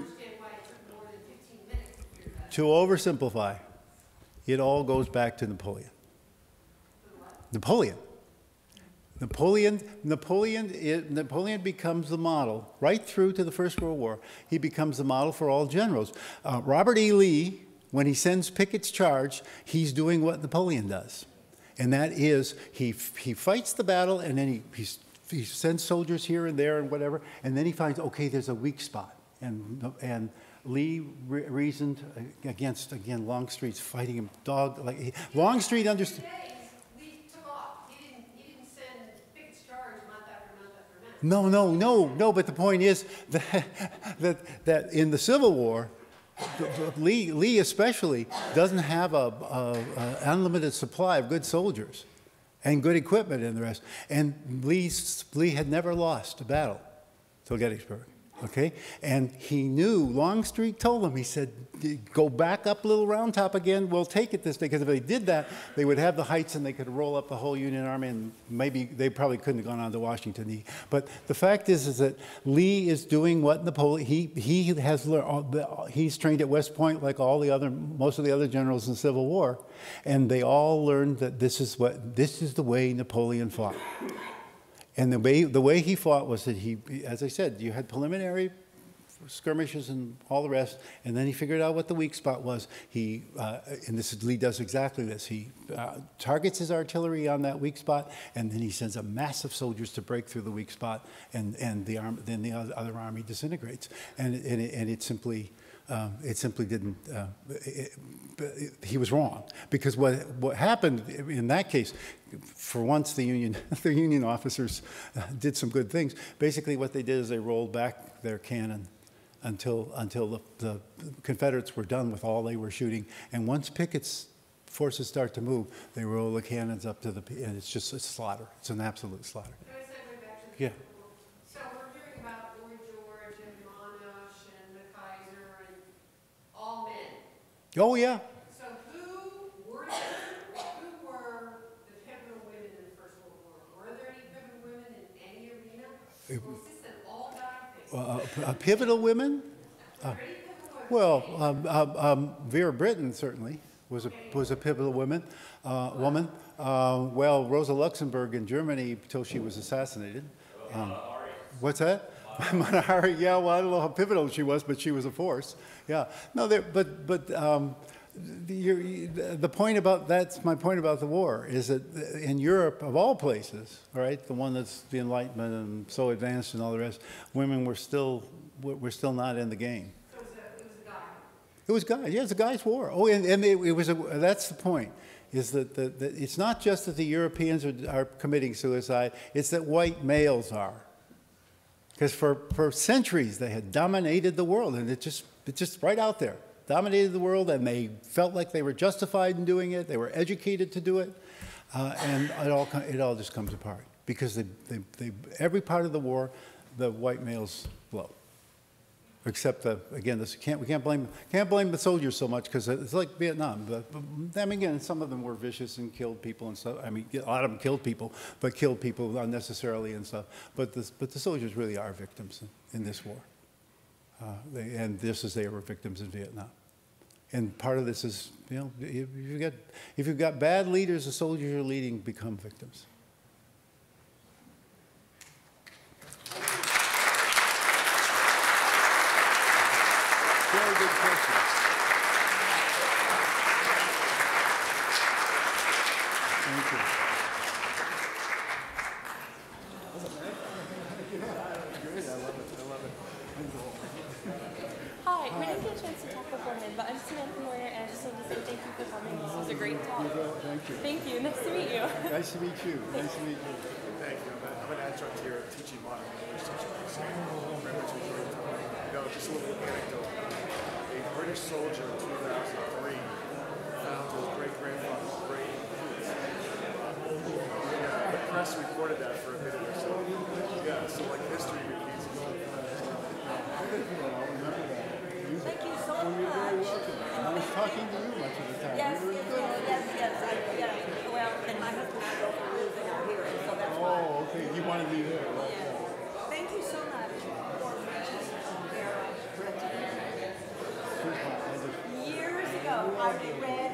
to oversimplify, it all goes back to Napoleon. Napoleon. Napoleon, Napoleon, it, Napoleon becomes the model, right through to the First World War. He becomes the model for all generals. Uh, Robert E. Lee, when he sends Pickett's charge, he's doing what Napoleon does. And that is, he, he fights the battle, and then he, he's he sends soldiers here and there and whatever, and then he finds, okay, there's a weak spot. And, and Lee re reasoned against, again, Longstreet's fighting him, dog, like, he, Longstreet understood. Lee took off. He didn't, he didn't send Pickett's charge month after month after month. No, no, no, no, but the point is that, that, that in the Civil War, Lee, Lee especially doesn't have a, a, a unlimited supply of good soldiers and good equipment and the rest. And Lee's, Lee had never lost a battle till Gettysburg, okay? And he knew, Longstreet told him, he said, go back up Little Round Top again, we'll take it this day, because if they did that, they would have the heights and they could roll up the whole Union Army, and maybe they probably couldn't have gone on to Washington. But the fact is, is that Lee is doing what Napoleon, he, he has learned, he's trained at West Point like all the other, most of the other generals in the Civil War, and they all learned that this is what, this is the way Napoleon fought. And the way, the way he fought was that he, as I said, you had preliminary skirmishes and all the rest, and then he figured out what the weak spot was. He, uh, and this is, Lee does exactly this. He uh, targets his artillery on that weak spot, and then he sends a mass of soldiers to break through the weak spot, and, and the arm, then the other army disintegrates. And, and, it, and it simply, um, it simply didn't, uh, it, it, he was wrong. Because what, what happened in that case, for once the Union, the Union officers uh, did some good things. Basically what they did is they rolled back their cannon until, until the, the Confederates were done with all they were shooting. And once Pickett's forces start to move, they roll the cannons up to the, and it's just a slaughter. It's an absolute slaughter. Can I segue back to the Yeah. So we're hearing about Lloyd George and Monash and the Kaiser and all men. Oh, yeah. So who were there, who were the pivotal women in the First World War? Were there any pivotal women in any arena? Or was this an all-guy thing? Uh, uh, pivotal women? Were there any pivotal women? Well, um, um, um, Vera Brittain certainly was a, was a pivotal woman. Uh, woman. Uh, well, Rosa Luxemburg in Germany till she was assassinated. Um, what's that? Monahari, yeah, well, I don't know how pivotal she was, but she was a force. Yeah. No, there, but, but um, the, you're, the point about, that's my point about the war, is that in Europe, of all places, all right, the one that's the Enlightenment and so advanced and all the rest, women were still, were still not in the game. So it was a, it was a guy. It was guys, yeah, it's a guys' war. Oh, and, and it, it was a, that's the point, is that, that, that it's not just that the Europeans are, are committing suicide, it's that white males are. Because for, for centuries they had dominated the world, and it just, it's just right out there. Dominated the world, and they felt like they were justified in doing it, they were educated to do it, uh, and it all, it all just comes apart. Because they, they, they, every part of the war, the white males blow. Except, the, again, this can't, we can't blame, can't blame the soldiers so much, because it's like Vietnam. But, but, I mean, again, some of them were vicious and killed people and stuff. I mean, a lot of them killed people, but killed people unnecessarily and stuff. But the, but the soldiers really are victims in, in this war. Uh, they, and just as they were victims in Vietnam. And part of this is, you know, if you've got, if you've got bad leaders, the soldiers you're leading become victims. Very good question. Thank you. Hi, we didn't get a chance to talk beforehand, but I'm Samantha Moyer, and I just wanted to say thank you for coming. This was a great talk. Thank you. Thank you. Nice to meet you. Nice to meet you. Nice to meet you. Thank you. I'm an, I'm an adjunct here teaching modern English teaching. So very much enjoyed talking. You know, just a little anecdote. A British soldier in two thousand three found his great-grandfather's grave in Boots. Yeah, the press reported that for a minute or so. Yeah, so like history repeats itself. Thank you so Well, you're very much. welcome. I was talking to you much of the time. Yes, You were yes, good. yes, yes, I, yeah, well, and my husband and I both are losing our hearing, so that's why. Oh, okay. You wanted me there. Right? Yeah. Thank you so much for mentioning Vera Brittain. Here's my- I just- Years ago, I read